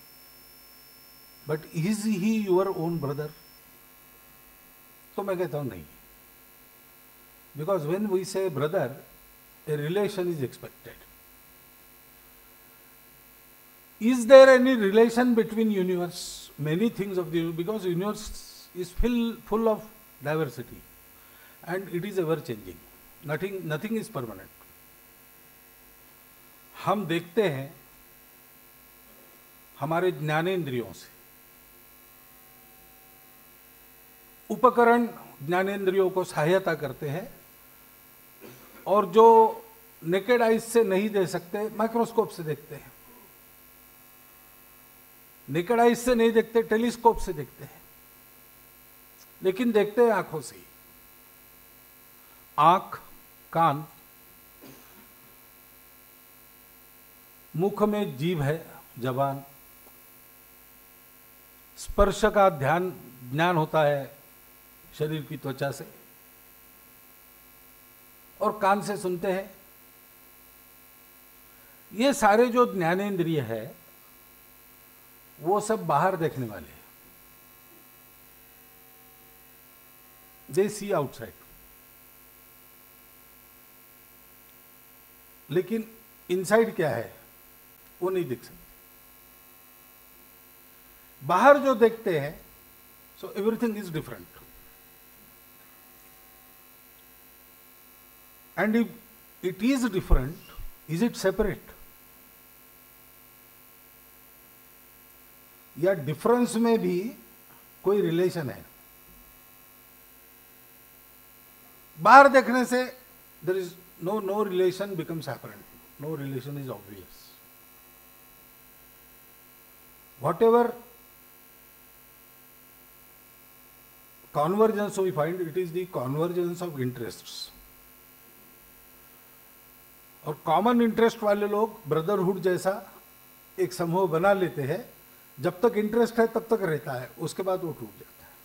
But is he your own brother? तो मैं कहता हूं नहीं. Because when we say brother, a relation is expected. Is there any relation between universe? Many things of the universe, because universe is full, full of diversity and it is ever changing. Nothing, nothing is permanent. हम देखते हैं हमारे ज्ञानेंद्रियों से, उपकरण ज्ञानेंद्रियों को सहायता करते हैं, और जो नेकेड आइज से नहीं दे सकते माइक्रोस्कोप से देखते हैं, नेकेड आइज से नहीं देखते टेलीस्कोप से देखते हैं, लेकिन देखते हैं आंखों से। आंख, कान, मुख में जीभ है, जबान, स्पर्श का ध्यान ज्ञान होता है शरीर की त्वचा से, और कान से सुनते हैं। ये सारे जो ज्ञानेंद्रिय है वो सब बाहर देखने वाले हैं, दे सी आउटसाइड, लेकिन इनसाइड क्या है वो नहीं दिख सकते। बाहर जो देखते हैं, so everything is different, and if it is different, is it separate? या डिफरेंस में भी कोई रिलेशन है? बाहर देखने से there is no no relation becomes apparent, no relation is obvious. Whatever convergence we find, it is the convergence of interests. और common interest वाले लोग ब्रदरहुड जैसा एक समूह बना लेते हैं, जब तक इंटरेस्ट है तब तक रहता है, उसके बाद वो टूट जाता है।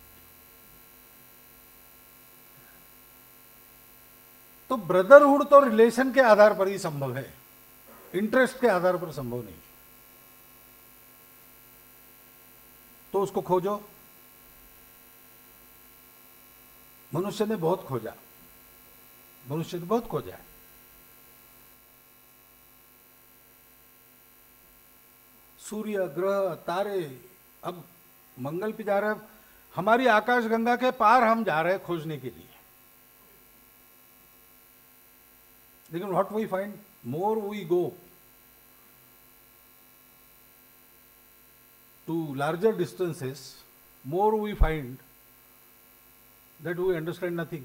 तो ब्रदरहुड तो रिलेशन के आधार पर ही संभव है, इंटरेस्ट के आधार पर संभव नहीं। तो उसको खोजो। मनुष्य ने बहुत खोजा, मनुष्य ने बहुत खोजा। सूर्य, ग्रह, तारे, अब मंगल पे जा रहे हैं, हमारी आकाश गंगा के पार हम जा रहे हैं खोजने के लिए। लेकिन what we find, more we go to larger distances, more we find that we understand nothing.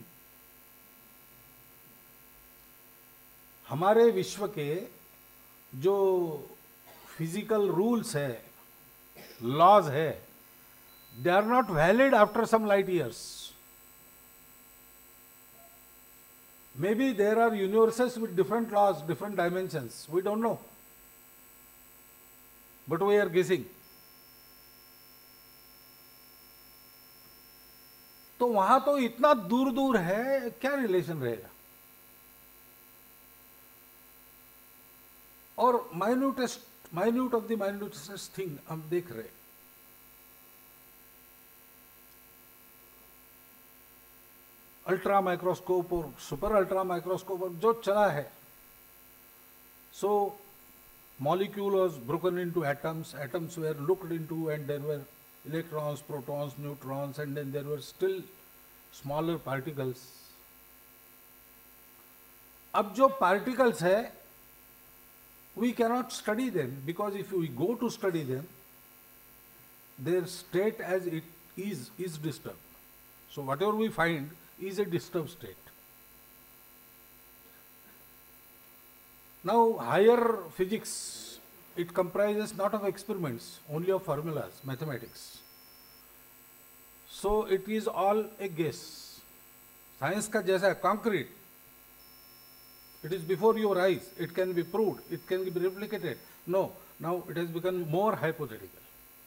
हमारे विश्व के जो फिजिकल रूल्स है, लॉज है, they are not valid after some light years. Maybe there are universes with different laws, different dimensions, we don't know, but we are guessing. तो वहां तो इतना दूर दूर है, क्या रिलेशन रहेगा? और minutest minute of the minutest thing हम देख रहे, अल्ट्रा माइक्रोस्कोप और सुपर अल्ट्रा माइक्रोस्कोप जो चला है। So molecule was broken into atoms, atoms were looked into and there were electrons, protons, neutrons, and then there were still smaller particles. अब जो particles है, we cannot study them, because if we go to study them, their state as it is is disturbed. So whatever we find is a disturbed state. Now higher physics, it comprises not of experiments, only of formulas, mathematics. So it is all a guess. Science का जैसा है, concrete. It is before your eyes. It can be proved. It can be replicated. No, now it has become more hypothetical.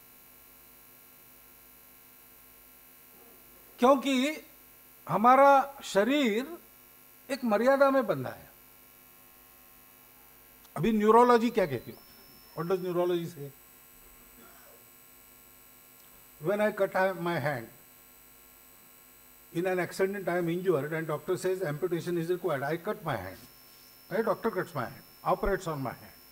क्योंकि हमारा शरीर एक मर्यादा में बंधा है. अभी न्यूरोलॉजी क्या कहती है? What does neurology say? When I cut my hand, in an accident I am injured and doctor says amputation is required. I cut my hand. A doctor cuts my hand, operates on my hand.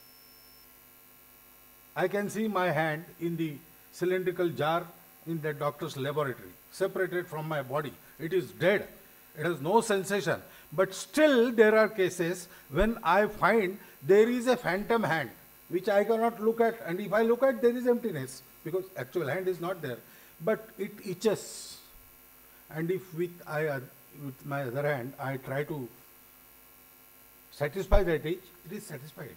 I can see my hand in the cylindrical jar in the doctor's laboratory, separated from my body. It is dead. It has no sensation. But still there are cases when I find there is a phantom hand which I cannot look at, and if I look at, there is emptiness because actual hand is not there, but it itches. And if with, I, with my other hand I try to satisfy that itch, it is satisfied.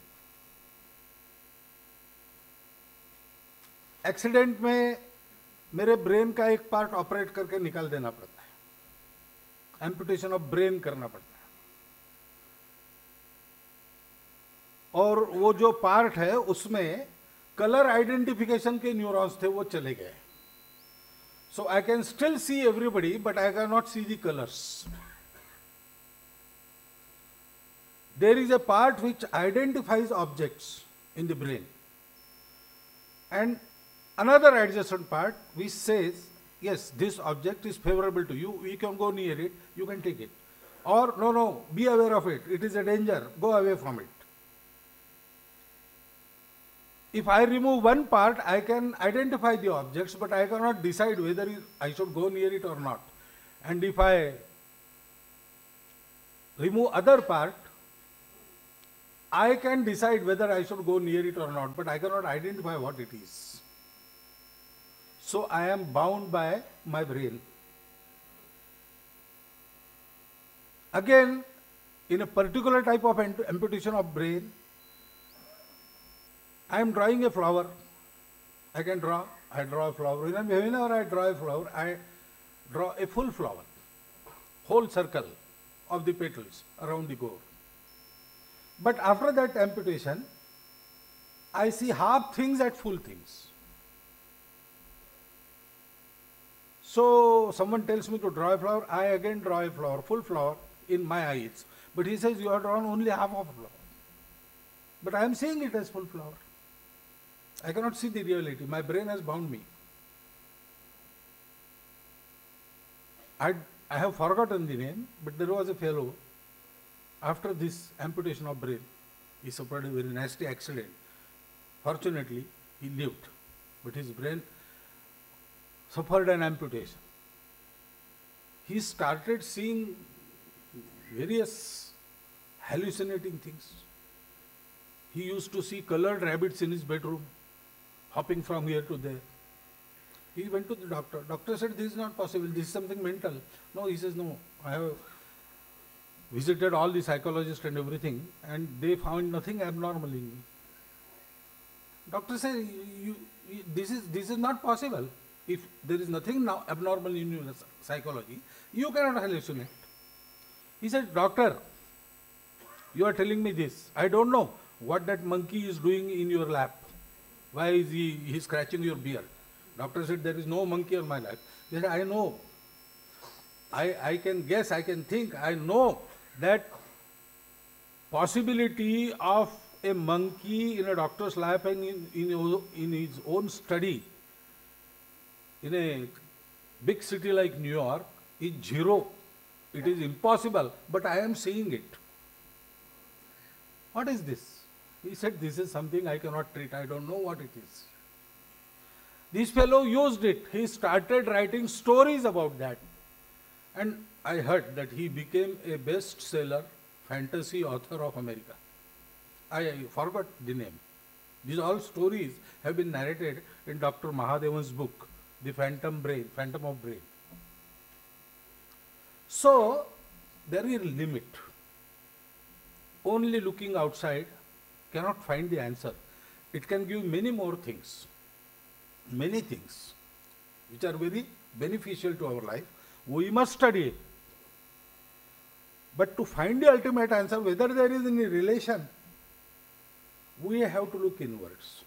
Accident में मेरे brain का एक part operate करके निकाल देना पड़ता है, amputation of brain करना पड़ता है, और वो जो पार्ट है उसमें कलर आइडेंटिफिकेशन के न्यूरॉन्स थे, वो चले गए. So I can still see everybody but I can not see the colours. There is a part which identifies objects in the brain, and another adjacent part which says, yes, this object is favorable to you, you can go near it, you can take it, or no, no, be aware of it, it is a danger, go away from it. If I remove one part, I can identify the objects, but I cannot decide whether I should go near it or not. And if I remove other part, I can decide whether I should go near it or not, but I cannot identify what it is. So I am bound by my brain. Again, in a particular type of amputation of brain, I am drawing a flower. I can draw, I draw a flower. Whenever I draw a flower, I draw a full flower, whole circle of the petals around the core. But after that amputation, I see half things at full things. So someone tells me to draw a flower, I again draw a flower, full flower in my eyes. But he says you have drawn only half of a flower. But I am seeing it as full flower. I cannot see the reality. My brain has bound me. I, I have forgotten the name, but there was a fellow. After this amputation of brain, he suffered a very nasty accident. Fortunately, he lived, but his brain suffered an amputation. He started seeing various hallucinating things. He used to see colored rabbits in his bedroom, hopping from here to there. He went to the doctor. Doctor said, this is not possible, this is something mental. No, he says, no, I have visited all the psychologists and everything, and they found nothing abnormal in me. Doctor said, you, you, this is this is not possible. If there is nothing now abnormal in your psychology, you cannot hallucinate. He said, doctor, you are telling me this. I don't know what that monkey is doing in your lap. Why is he, he scratching your beard? Doctor said, there is no monkey on my lap. He said, I know. I, I can guess, I can think, I know that possibility of a monkey in a doctor's lap and in, in, in his own study in a big city like New York is zero. It is impossible, but I am seeing it. What is this? He said, this is something I cannot treat. I don't know what it is. This fellow used it. He started writing stories about that. And I heard that he became a bestseller fantasy author of America. I forgot the name. These all stories have been narrated in Doctor Mahadevan's book, The Phantom Brain, Phantom of Brain. So, there is a limit. Only looking outside cannot find the answer. It can give many more things, many things, which are very beneficial to our life, we must study it. But to find the ultimate answer, whether there is any relation, we have to look inwards.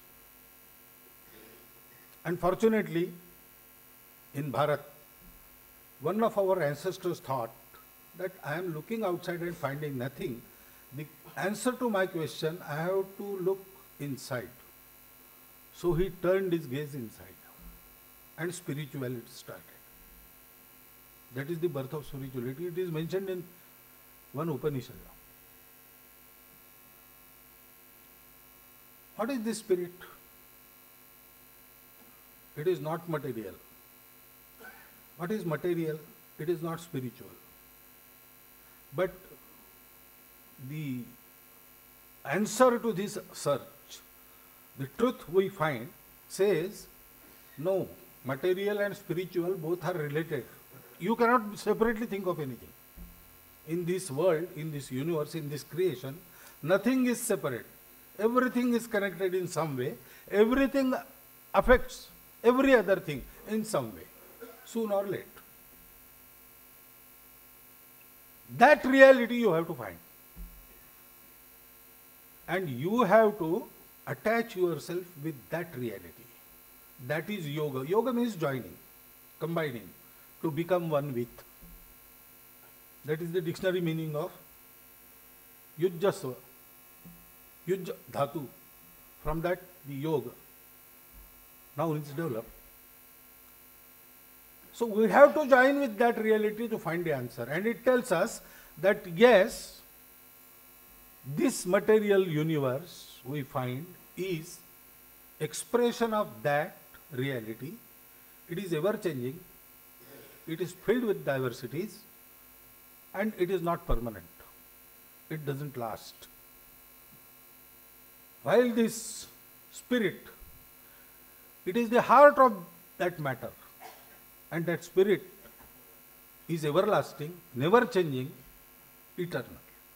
Unfortunately, in Bharat, one of our ancestors thought that I am looking outside and finding nothing. The answer to my question, I have to look inside. So he turned his gaze inside and spirituality started. That is the birth of spirituality. It is mentioned in one Upanishad. What is this spirit? It is not material. What is material? It is not spiritual. But the answer to this search, the truth we find, says, no, material and spiritual both are related. You cannot separately think of anything. In this world, in this universe, in this creation, nothing is separate. Everything is connected in some way. Everything affects every other thing in some way, soon or late. That reality you have to find. And you have to attach yourself with that reality. That is yoga. Yoga means joining, combining, to become one with. That is the dictionary meaning of yujjasva, yujja dhatu. From that, the yoga. Now it's developed. So we have to join with that reality to find the answer. And it tells us that yes, this material universe we find is expression of that reality. It is ever changing. It is filled with diversities. And it is not permanent. It doesn't last. While this spirit, it is the heart of that matter. And that spirit is everlasting, never changing, eternal.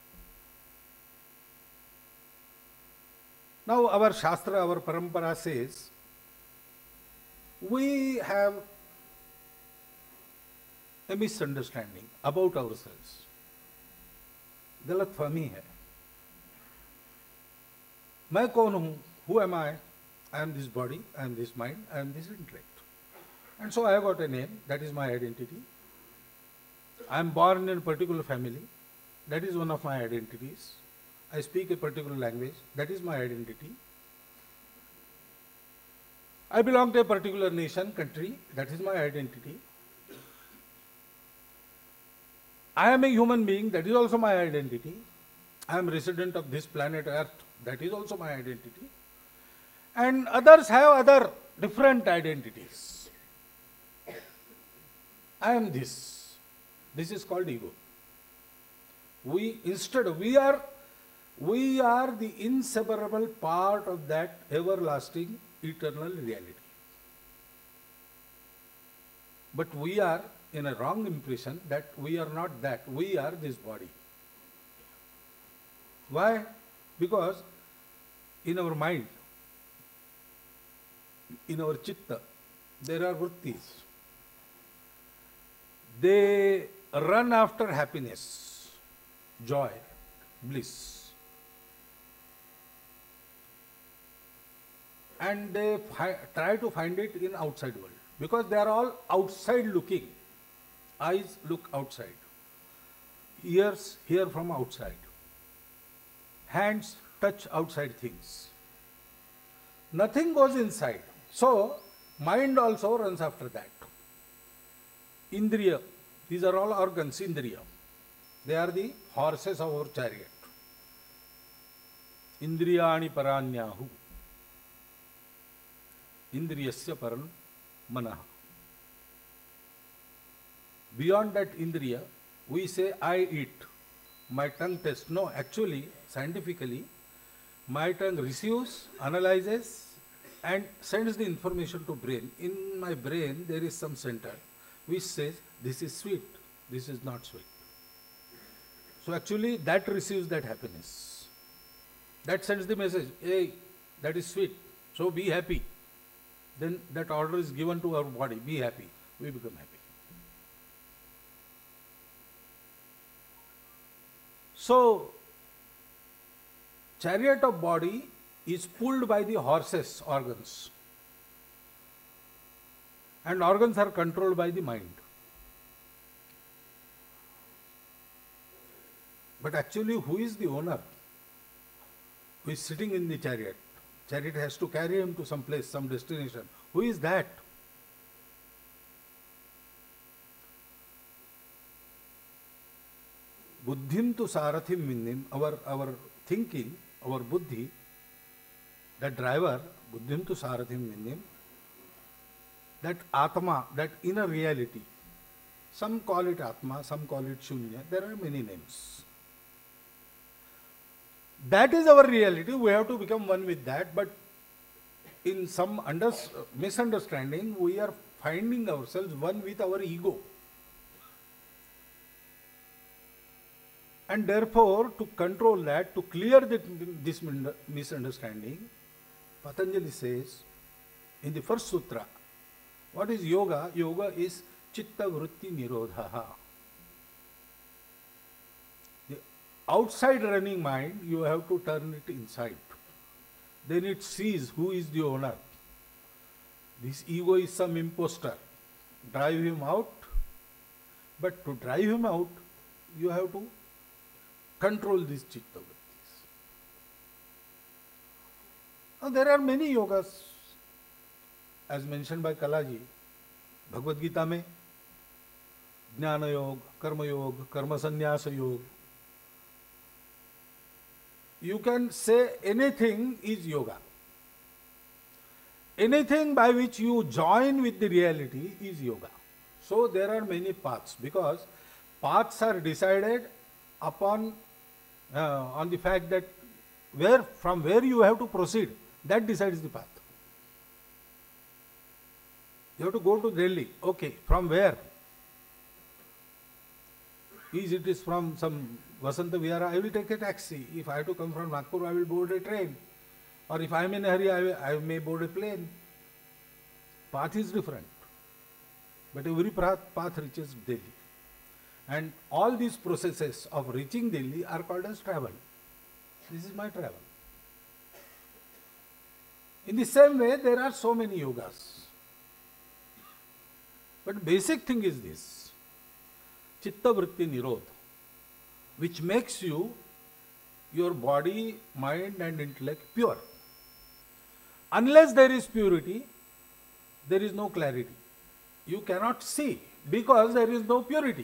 Now our Shastra, our Parampara says, we have a misunderstanding about ourselves. Galatfahmi hai. मैं कौन हूँ? Who am I? I am this body, I am this mind, I am this intellect. And so I have got a name, that is my identity. I am born in a particular family, that is one of my identities. I speak a particular language, that is my identity. I belong to a particular nation, country, that is my identity. I am a human being, that is also my identity. I am resident of this planet Earth, that is also my identity. And others have other different identities. I am this. This is called ego. We instead we are we are the inseparable part of that everlasting eternal reality. But we are in a wrong impression that we are not that, we are this body. Why? Because in our mind, in our chitta, there are vrittis. They run after happiness, joy, bliss. And they try to find it in outside world. Because they are all outside looking. Eyes look outside. Ears hear from outside. Hands touch outside things. Nothing goes inside. So, mind also runs after that. Indriya, these are all organs, Indriya. They are the horses of our chariot. Indriyani paranyahu. Indriyasya paran manaha. Beyond that Indriya, we say, I eat. My tongue tastes. No, actually, scientifically, my tongue receives, analyzes, and sends the information to brain. In my brain, there is some center which says, this is sweet, this is not sweet. So actually, that receives that happiness. That sends the message, hey, that is sweet, so be happy. Then that order is given to our body, be happy. we become happy. So, chariot of body is pulled by the horse's organs, and organs are controlled by the mind. But actually, who is the owner who is sitting in the chariot? Chariot has to carry him to some place, some destination. Who is that? Buddhim tu sarathim vinnim, our, our thinking, our buddhi, that driver, buddhim tu sarathim vinnim, that atma, that inner reality. Some call it atma, some call it shunya, there are many names. That is our reality, we have to become one with that, but in some under, misunderstanding, we are finding ourselves one with our ego. And therefore, to control that, to clear the, this misunderstanding, Patanjali says in the first sutra, what is yoga? Yoga is chitta vritti nirodha. The outside running mind, you have to turn it inside. Then it sees who is the owner. This ego is some imposter. Drive him out. But to drive him out, you have to control these chitta vrittis. Now there are many yogas, as mentioned by Kalaji, Bhagwat Gita mein, Jnana Yoga, Karma Yoga, Karma Sannyasa Yoga. You can say anything is yoga. Anything by which you join with the reality is yoga. So there are many paths, because paths are decided upon uh, on the fact that where from where you have to proceed, that decides the path. You have to go to Delhi. Okay, from where? Is it is from some Vasanta Vihara, I will take a taxi. If I have to come from Nagpur, I will board a train. Or if I am in a hurry, I, will, I may board a plane. Path is different. But every path, path reaches Delhi. And all these processes of reaching Delhi are called as travel. This is my travel. In the same way, there are so many yogas. But basic thing is this, chitta vritti nirodha, which makes you, your body, mind and intellect pure. Unless there is purity, there is no clarity. You cannot see because there is no purity.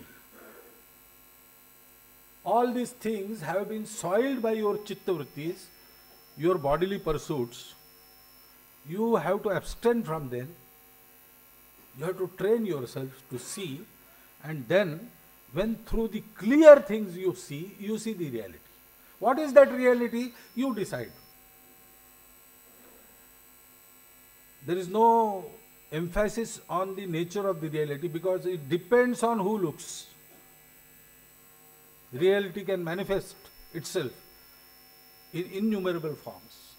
All these things have been soiled by your chitta vrittis, your bodily pursuits. You have to abstain from them. You have to train yourself to see, and then when through the clear things you see, you see the reality. What is that reality? You decide. There is no emphasis on the nature of the reality because it depends on who looks. Reality can manifest itself in innumerable forms.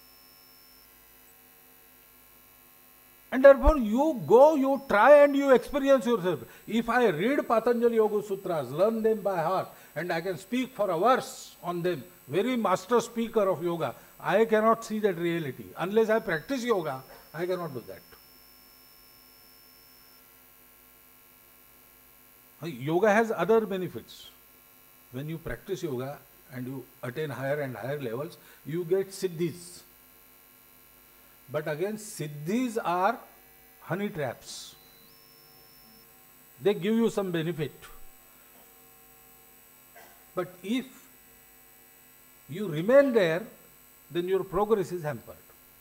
And therefore you go, you try and you experience yourself. If I read Patanjali Yoga Sutras, learn them by heart, and I can speak for hours on them, very master speaker of yoga, I cannot see that reality. Unless I practice yoga, I cannot do that. Yoga has other benefits. When you practice yoga and you attain higher and higher levels, you get siddhis. But again, siddhis are honey traps. They give you some benefit. But if you remain there, then your progress is hampered.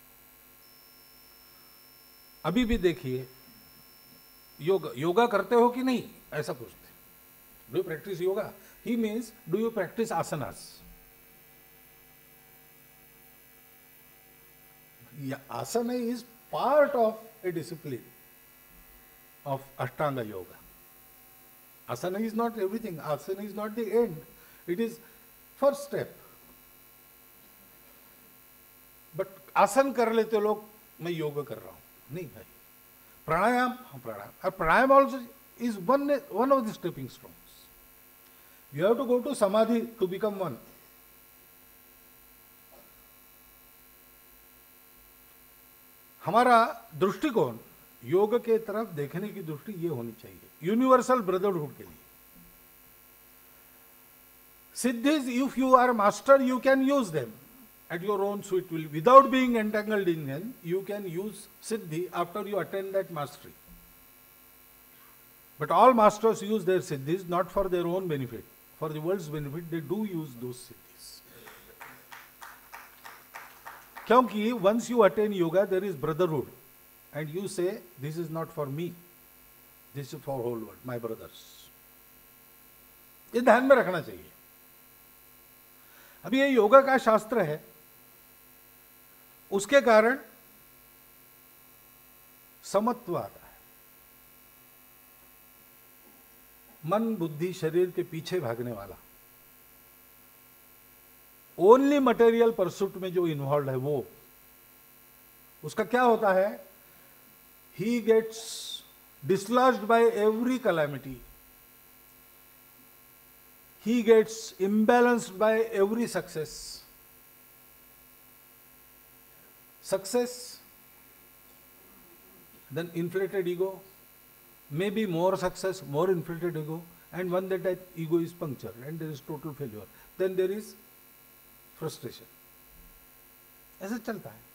अभी भी देखिए, योगा योगा करते हो कि नहीं, ऐसा पूछते. Do you practice yoga? He means, do you practice asanas? Yeah, asana is part of a discipline of Ashtanga Yoga. Asana is not everything. Asana is not the end. It is first step. But asan कर लेते लोग, मैं योगा कर रहा हूँ. नहीं भाई. Pranayam, pranayam. Uh, pranayam also is one, one of the stepping stones. You have to go to samadhi to become one. हमारा दृष्टिकोण योग के तरफ देखने की दृष्टि ये होनी चाहिए यूनिवर्सल ब्रदरहुड के लिए. Siddhis, if you are a master, you can use them at your own sweet will. Without being entangled in them, you can use Siddhi after you attain that mastery. But all masters use their Siddhis not for their own benefit. For the world's benefit, they do use those Siddhis. Kyunki once you attain yoga, there is brotherhood. And you say, this is not for me. This is for whole world, my brothers. ये ध्यान में रखना चाहिए. अभी ये योगा का शास्त्र है, उसके कारण समत्व आता है. मन बुद्धि शरीर के पीछे भागने वाला ओनली मटेरियल परसूट में जो इन्वॉल्व है वो, उसका क्या होता है? He gets dislodged by every calamity. He gets imbalanced by every success. Success, then inflated ego, maybe more success, more inflated ego, and one that that ego is punctured and there is total failure. Then there is frustration. ऐसा चलता है.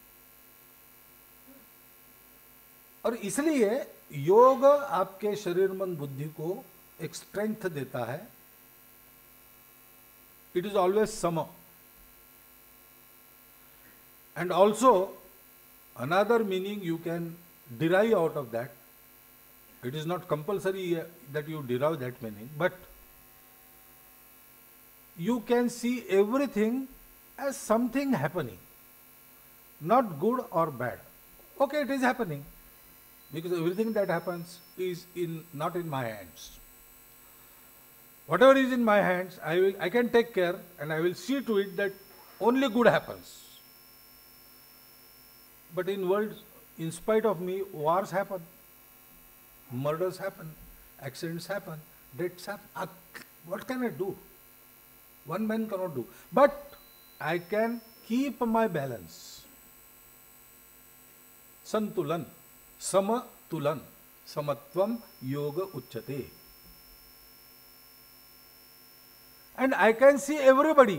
और इसलिए योग आपके शरीर मन बुद्धि को एक स्ट्रेंथ देता है. It is always sama. And also, another meaning you can derive out of that. It is not compulsory that you derive that meaning, but you can see everything as something happening, not good or bad. Okay, it is happening, because everything that happens is in not in my hands. Whatever is in my hands, I will, I can take care and I will see to it that only good happens. But in world, in spite of me, wars happen, murders happen, accidents happen, deaths happen. Uh, what can I do? One man cannot do. But I can keep my balance. Santulan, samatulan, samatvam yoga uchyate. And I can see everybody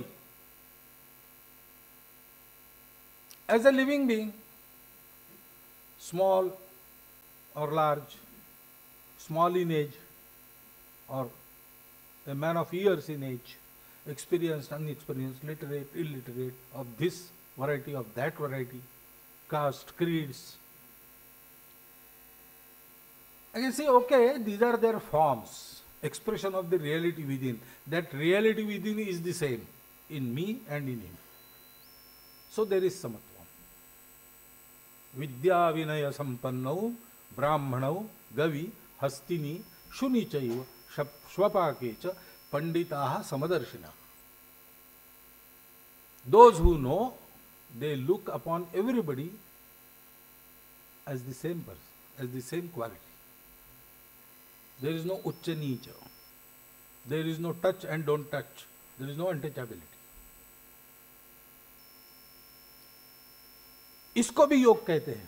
as a living being, small or large, small in age or a man of years in age, experienced, unexperienced, literate, illiterate, of this variety, of that variety, caste, creeds. I can say, okay, these are their forms. Expression of the reality within. That reality within is the same in me and in him. So there is samatvam. Vidyavinaya sampannau brahmanau gavi hastini shuni chaiva shvapakecha panditaha samadarshina. Those who know, they look upon everybody as the same person, as the same quality. There is no uccha nicha. There is no touch and don't touch. There is no untouchability. इसको भी योग कहते हैं.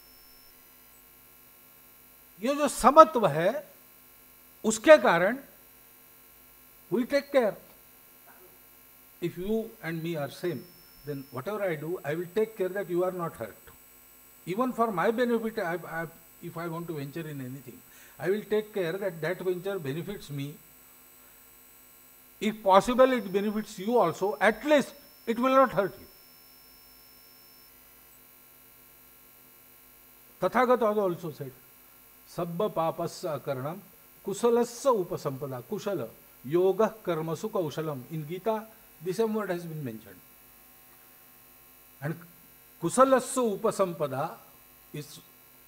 ये जो समत्व है, उसके कारण we take care. If you and me are same, then whatever I do, I will take care that you are not hurt. Even for my benefit, I, I, if I want to venture in anything, I will take care that that venture benefits me. If possible, it benefits you also. At least it will not hurt you. Tathagata also said, Sabba papassa akaranam kusalassa upasampada. Kushala, yoga karmasu kaushalam. In Gita, the same word has been mentioned. And kusalassa upasampada is,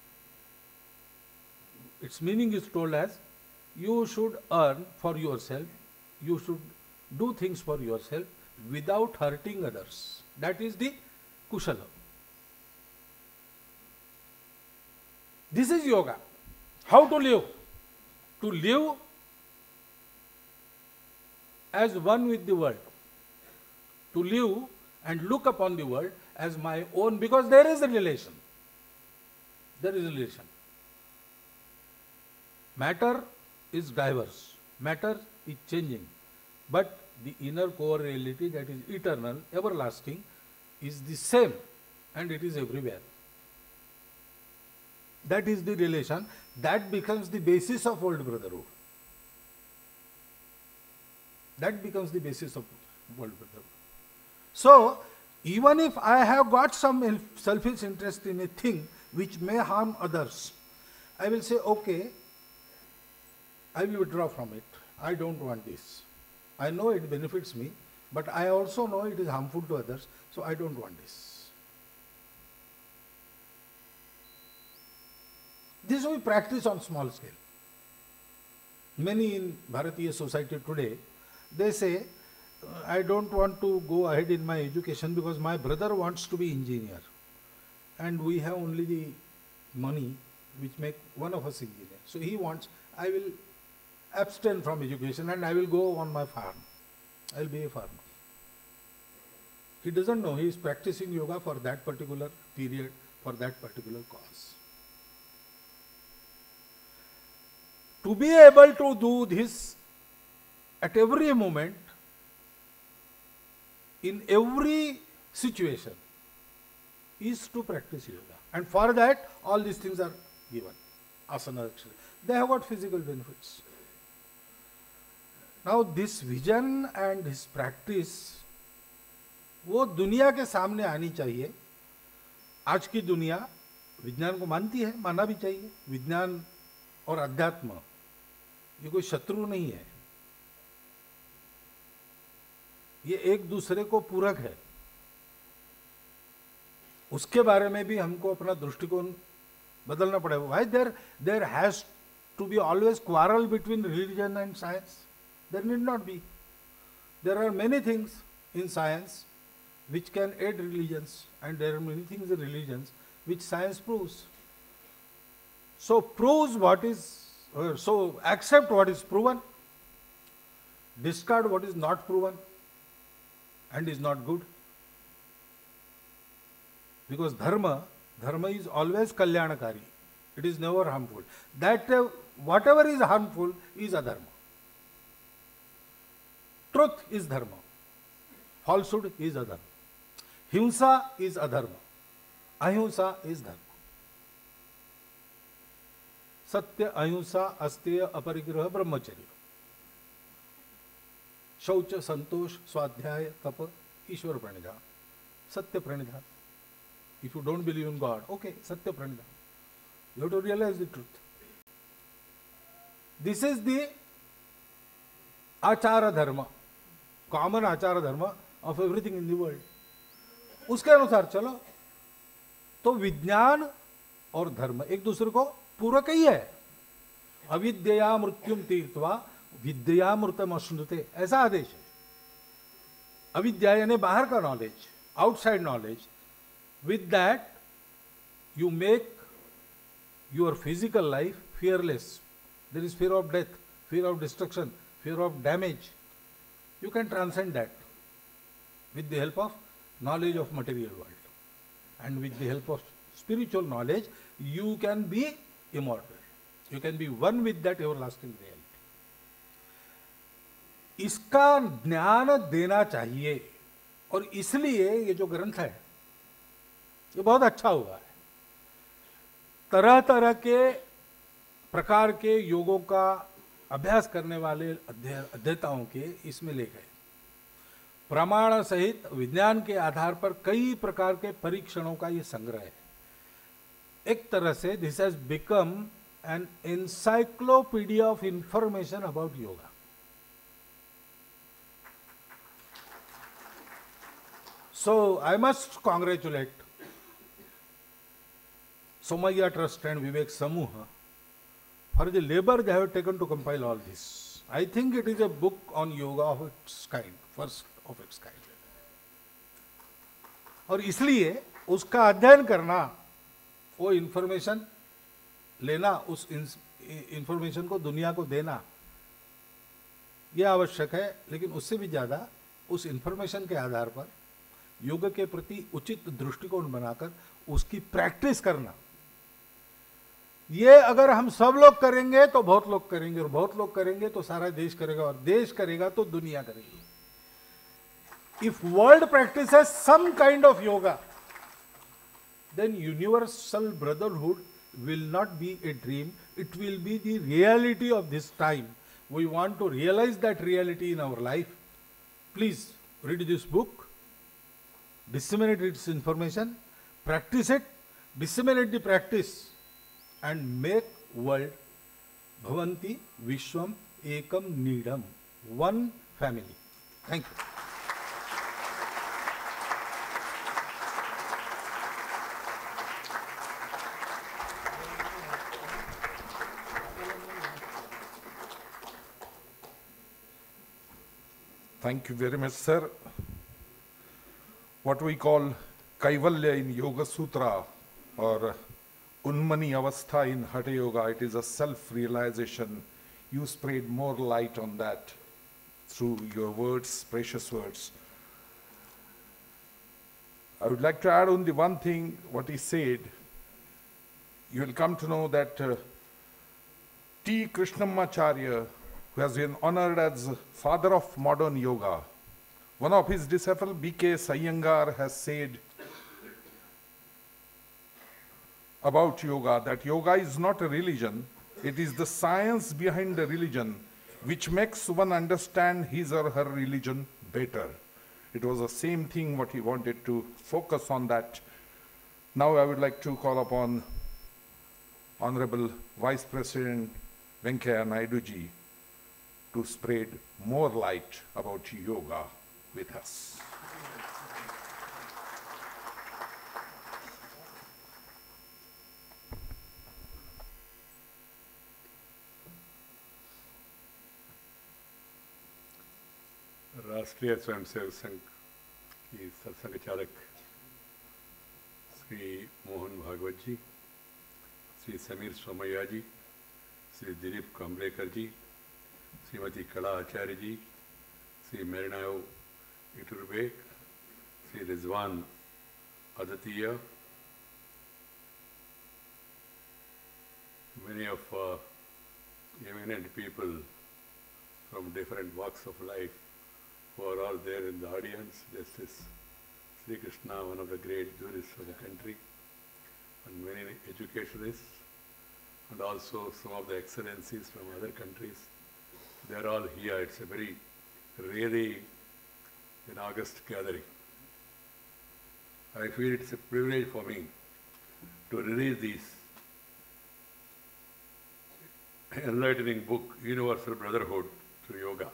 its meaning is told as, you should earn for yourself, you should do things for yourself without hurting others. That is the kushala. This is yoga. How to live? To live as one with the world. To live and look upon the world as my own, because there is a relation. There is a relation. Matter is diverse. Matter is changing. But the inner core reality that is eternal, everlasting, is the same, and it is everywhere. That is the relation. That becomes the basis of world brotherhood. That becomes the basis of world brotherhood. So, even if I have got some selfish interest in a thing which may harm others, I will say, okay, I will withdraw from it. I don't want this. I know it benefits me, but I also know it is harmful to others, so I don't want this. This we practice on small scale. Many in Bharatiya society today, they say, I don't want to go ahead in my education because my brother wants to be engineer. And we have only the money which make one of us engineer. So he wants, I will abstain from education and I will go on my farm. I will be a farmer. He doesn't know he is practicing yoga for that particular period, for that particular cause. To be able to do this at every moment, in every situation, is to practice yoga. And for that, all these things are given. Asana, they have got physical benefits. Now this vision and his practice, वो दुनिया के सामने आनी चाहिए. आज की दुनिया विज्ञान को मानती है, मानना भी चाहिए. विज्ञान और अध्यात्म ये कोई शत्रु नहीं है, ये एक दूसरे को पूरक है. उसके बारे में भी हमको अपना दृष्टिकोण बदलना पड़ेगा. Why there there has to be always quarrel between religion and science? There need not be. There are many things in science which can aid religions, and there are many things in religions which science proves. So proves what is, uh, so accept what is proven, discard what is not proven and is not good. Because dharma, dharma is always kalyanakari. It is never harmful. That uh, whatever is harmful is adharma. Truth is dharma. Falsehood is adharma. Himsa is adharma. Ahimsa is dharma. Satya, ahimsa, asteya, aparigraha, brahmacharya. Shaucha, santosh, swadhyaya, tapa, Ishwar pranidhana. Satya pranidhana. If you don't believe in God, okay, Satya pranidhana. You have to realize the truth. This is the achara dharma, common achara dharma of everything in the world. उसके अनुसार चलो. तो विज्ञान और धर्म एक दूसरे को पूरक ही है. अविद्या मृत्युम तीर्थवा विद्या मृतम अश्नुते, ऐसा आदेश है. अविद्या यानी बाहर का knowledge, outside knowledge. With that, you make your physical life fearless. There is fear of death, fear of destruction, fear of damage. You can transcend that with the help of knowledge of material world. And with the help of spiritual knowledge, you can be immortal. You can be one with that everlasting reality. इसका ज्ञान देना चाहिए, और इसलिए ये जो ग्रंथ है ये बहुत अच्छा हुआ है. तरह तरह के प्रकार के योगों का अभ्यास करने वाले अध्येताओं के इसमें ले गए. प्रमाण सहित विज्ञान के आधार पर कई प्रकार के परीक्षणों का ये संग्रह है. एक तरह से this has become an encyclopedia of information about yoga. So I must congratulate Somaiya Trust and Vivek Samuha for the labor they have taken to compile all this. I think it is a book on yoga of its kind, first of its kind. और इसलिए उसका अध्ययन करना, वो information लेना, उस information को दुनिया को देना, यह आवश्यक है। लेकिन उससे भी ज़्यादा उस इंफॉर्मेशन के आधार पर योग के प्रति उचित दृष्टिकोण बनाकर उसकी प्रैक्टिस करना, ये अगर हम सब लोग करेंगे तो बहुत लोग करेंगे, और बहुत लोग करेंगे तो सारा देश करेगा, और देश करेगा तो दुनिया करेगी। If world practices some kind of yoga, then universal brotherhood will not be a dream, it will be the reality of this time. We want to realize that reality in our life. Please read this book, disseminate its information, practice it, disseminate the practice, and make world bhavanti vishwam ekam needam, one family. Thank you. Thank you very much, sir. What we call Kaivalya in Yoga Sutra or Unmani Avastha in Hatha Yoga, it is a self-realization. You spread more light on that through your words, precious words. I would like to add only one thing, what he said. You will come to know that uh, T. Krishnamacharya, who has been honored as father of modern yoga, one of his disciples, B K Iyengar, has said about yoga that yoga is not a religion, it is the science behind the religion which makes one understand his or her religion better. It was the same thing what he wanted to focus on that. Now I would like to call upon Honorable Vice President Venkaiah Naidu ji to spread more light about yoga with us. राष्ट्रीय स्वयंसेवक संघ की सरसंघचालक श्री मोहन भागवत जी, श्री समीर सोमैया जी, श्री दिलीप काम्बलेकर जी, श्रीमती कला आचार्य जी, श्री मेरनायो इटुर्बे, श्री रिजवान अदतिया, many of uh, eminent people from different walks of life who are all there in the audience. This is Sri Krishna, one of the great gurus of the country, and many educationists, and also some of the excellencies from other countries. They are all here. It's a very, really an august gathering. I feel it's a privilege for me to release this enlightening book, Universal Brotherhood through Yoga.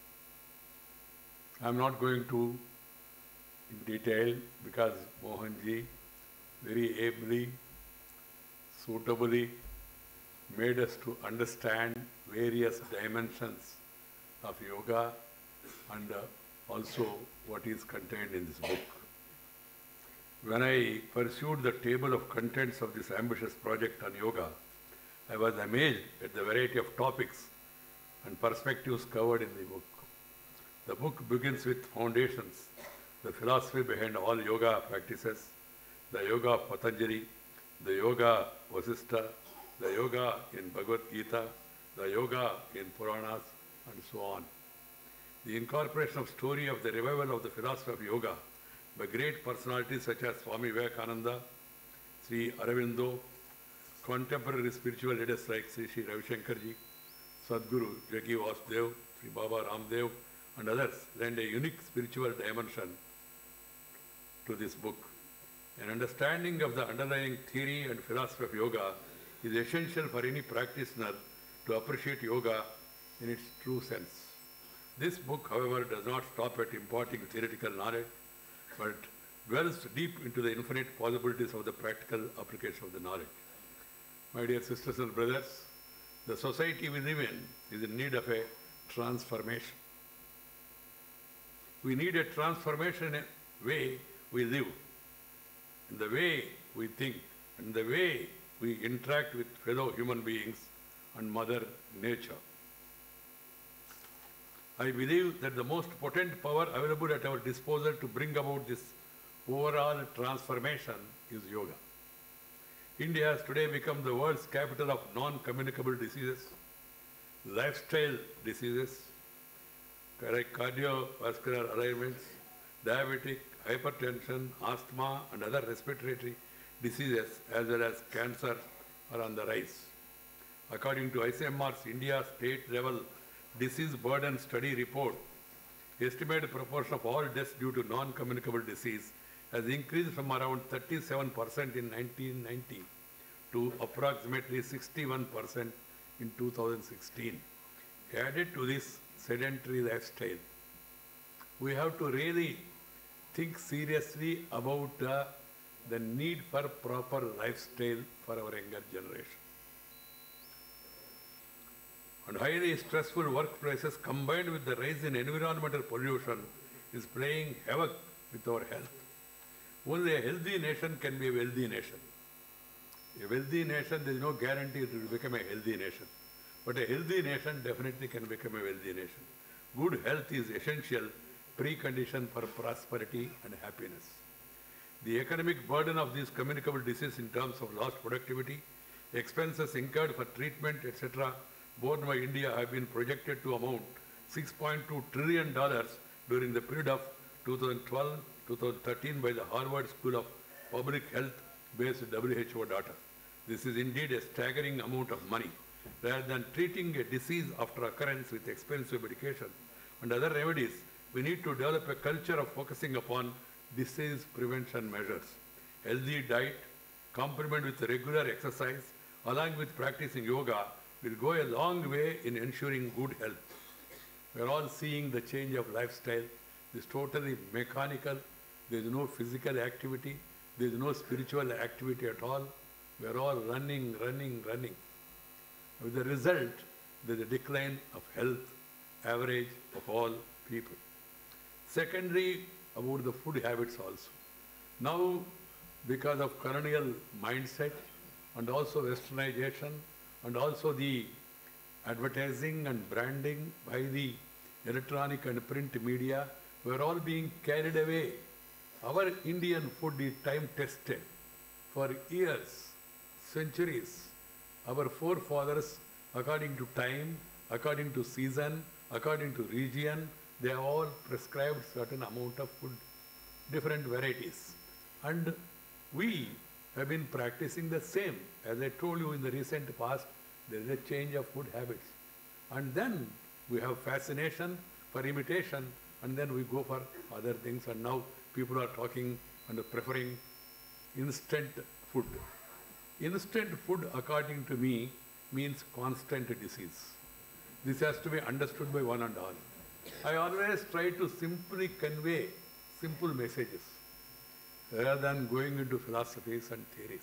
I'm not going to in detail because Mohanji very ably, suitably made us to understand various dimensions of yoga and uh, also what is contained in this book. When I pursued the table of contents of this ambitious project on yoga, I was amazed at the variety of topics and perspectives covered in the book. The book begins with foundations, the philosophy behind all yoga practices, the yoga of Patanjali, the yoga Vasistha, the yoga in Bhagwat Gita, the yoga in Puranas, and so on. The incorporation of story of the revival of the philosophy of yoga by great personalities such as Swami Vivekananda, Sri Aurobindo, contemporary spiritual leaders like Sri Sri Ravi Shankar ji, Sadguru Jaggi Vasudev, Sri Baba Ramdev, and others lend a unique spiritual dimension to this book. An understanding of the underlying theory and philosophy of yoga is essential for any practitioner to appreciate yoga in its true sense. This book, however, does not stop at imparting theoretical knowledge, but dwells deep into the infinite possibilities of the practical application of the knowledge. My dear sisters and brothers, the society we live in is in need of a transformation. We need a transformation in the way we live, in the way we think, in the way we interact with fellow human beings and Mother Nature. I believe that the most potent power available at our disposal to bring about this overall transformation is yoga. India has today become the world's capital of non-communicable diseases, lifestyle diseases, cardiovascular ailments, diabetic, hypertension, asthma, and other respiratory diseases, as well as cancer, are on the rise. According to I C M R's India state-level disease burden study report, estimated proportion of all deaths due to non-communicable disease has increased from around thirty-seven percent in nineteen ninety to approximately sixty-one percent in two thousand sixteen. Added to this sedentary lifestyle, we have to really think seriously about uh, the need for proper lifestyle for our younger generation. And highly stressful workplaces combined with the rise in environmental pollution is playing havoc with our health. Only a healthy nation can be a wealthy nation. A wealthy nation, there is no guarantee it will become a healthy nation. But a healthy nation definitely can become a wealthy nation. Good health is essential precondition for prosperity and happiness. The economic burden of these communicable diseases in terms of lost productivity, expenses incurred for treatment, et cetera, borne by India have been projected to amount six point two trillion dollars during the period of two thousand twelve to two thousand thirteen by the Harvard School of Public Health based W H O data. This is indeed a staggering amount of money. Rather than treating a disease after occurrence with expensive medication and other remedies, we need to develop a culture of focusing upon disease prevention measures. Healthy diet, complemented with regular exercise, along with practicing yoga, will go a long way in ensuring good health. We are all seeing the change of lifestyle. It is totally mechanical. There is no physical activity. There is no spiritual activity at all. We are all running, running, running. With the result, there is a decline of health, average of all people. Secondly, about the food habits also. Now, because of colonial mindset and also westernization and also the advertising and branding by the electronic and print media, we are all being carried away. Our Indian food is time tested for years, centuries. Our forefathers, according to time, according to season, according to region, they have all prescribed certain amount of food, different varieties. And we have been practicing the same. As I told you in the recent past, there is a change of food habits. And then we have fascination for imitation, and then we go for other things. And now people are talking and preferring instant food. Instant food, according to me, means constant disease. This has to be understood by one and all. I always try to simply convey simple messages rather than going into philosophies and theories.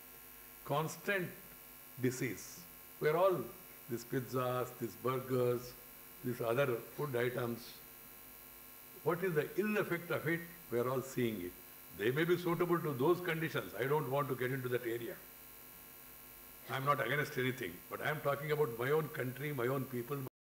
Constant disease. We are all, these pizzas, these burgers, these other food items. What is the ill effect of it? We are all seeing it. They may be suitable to those conditions. I don't want to get into that area. I am not against anything, but I am talking about my own country, my own people.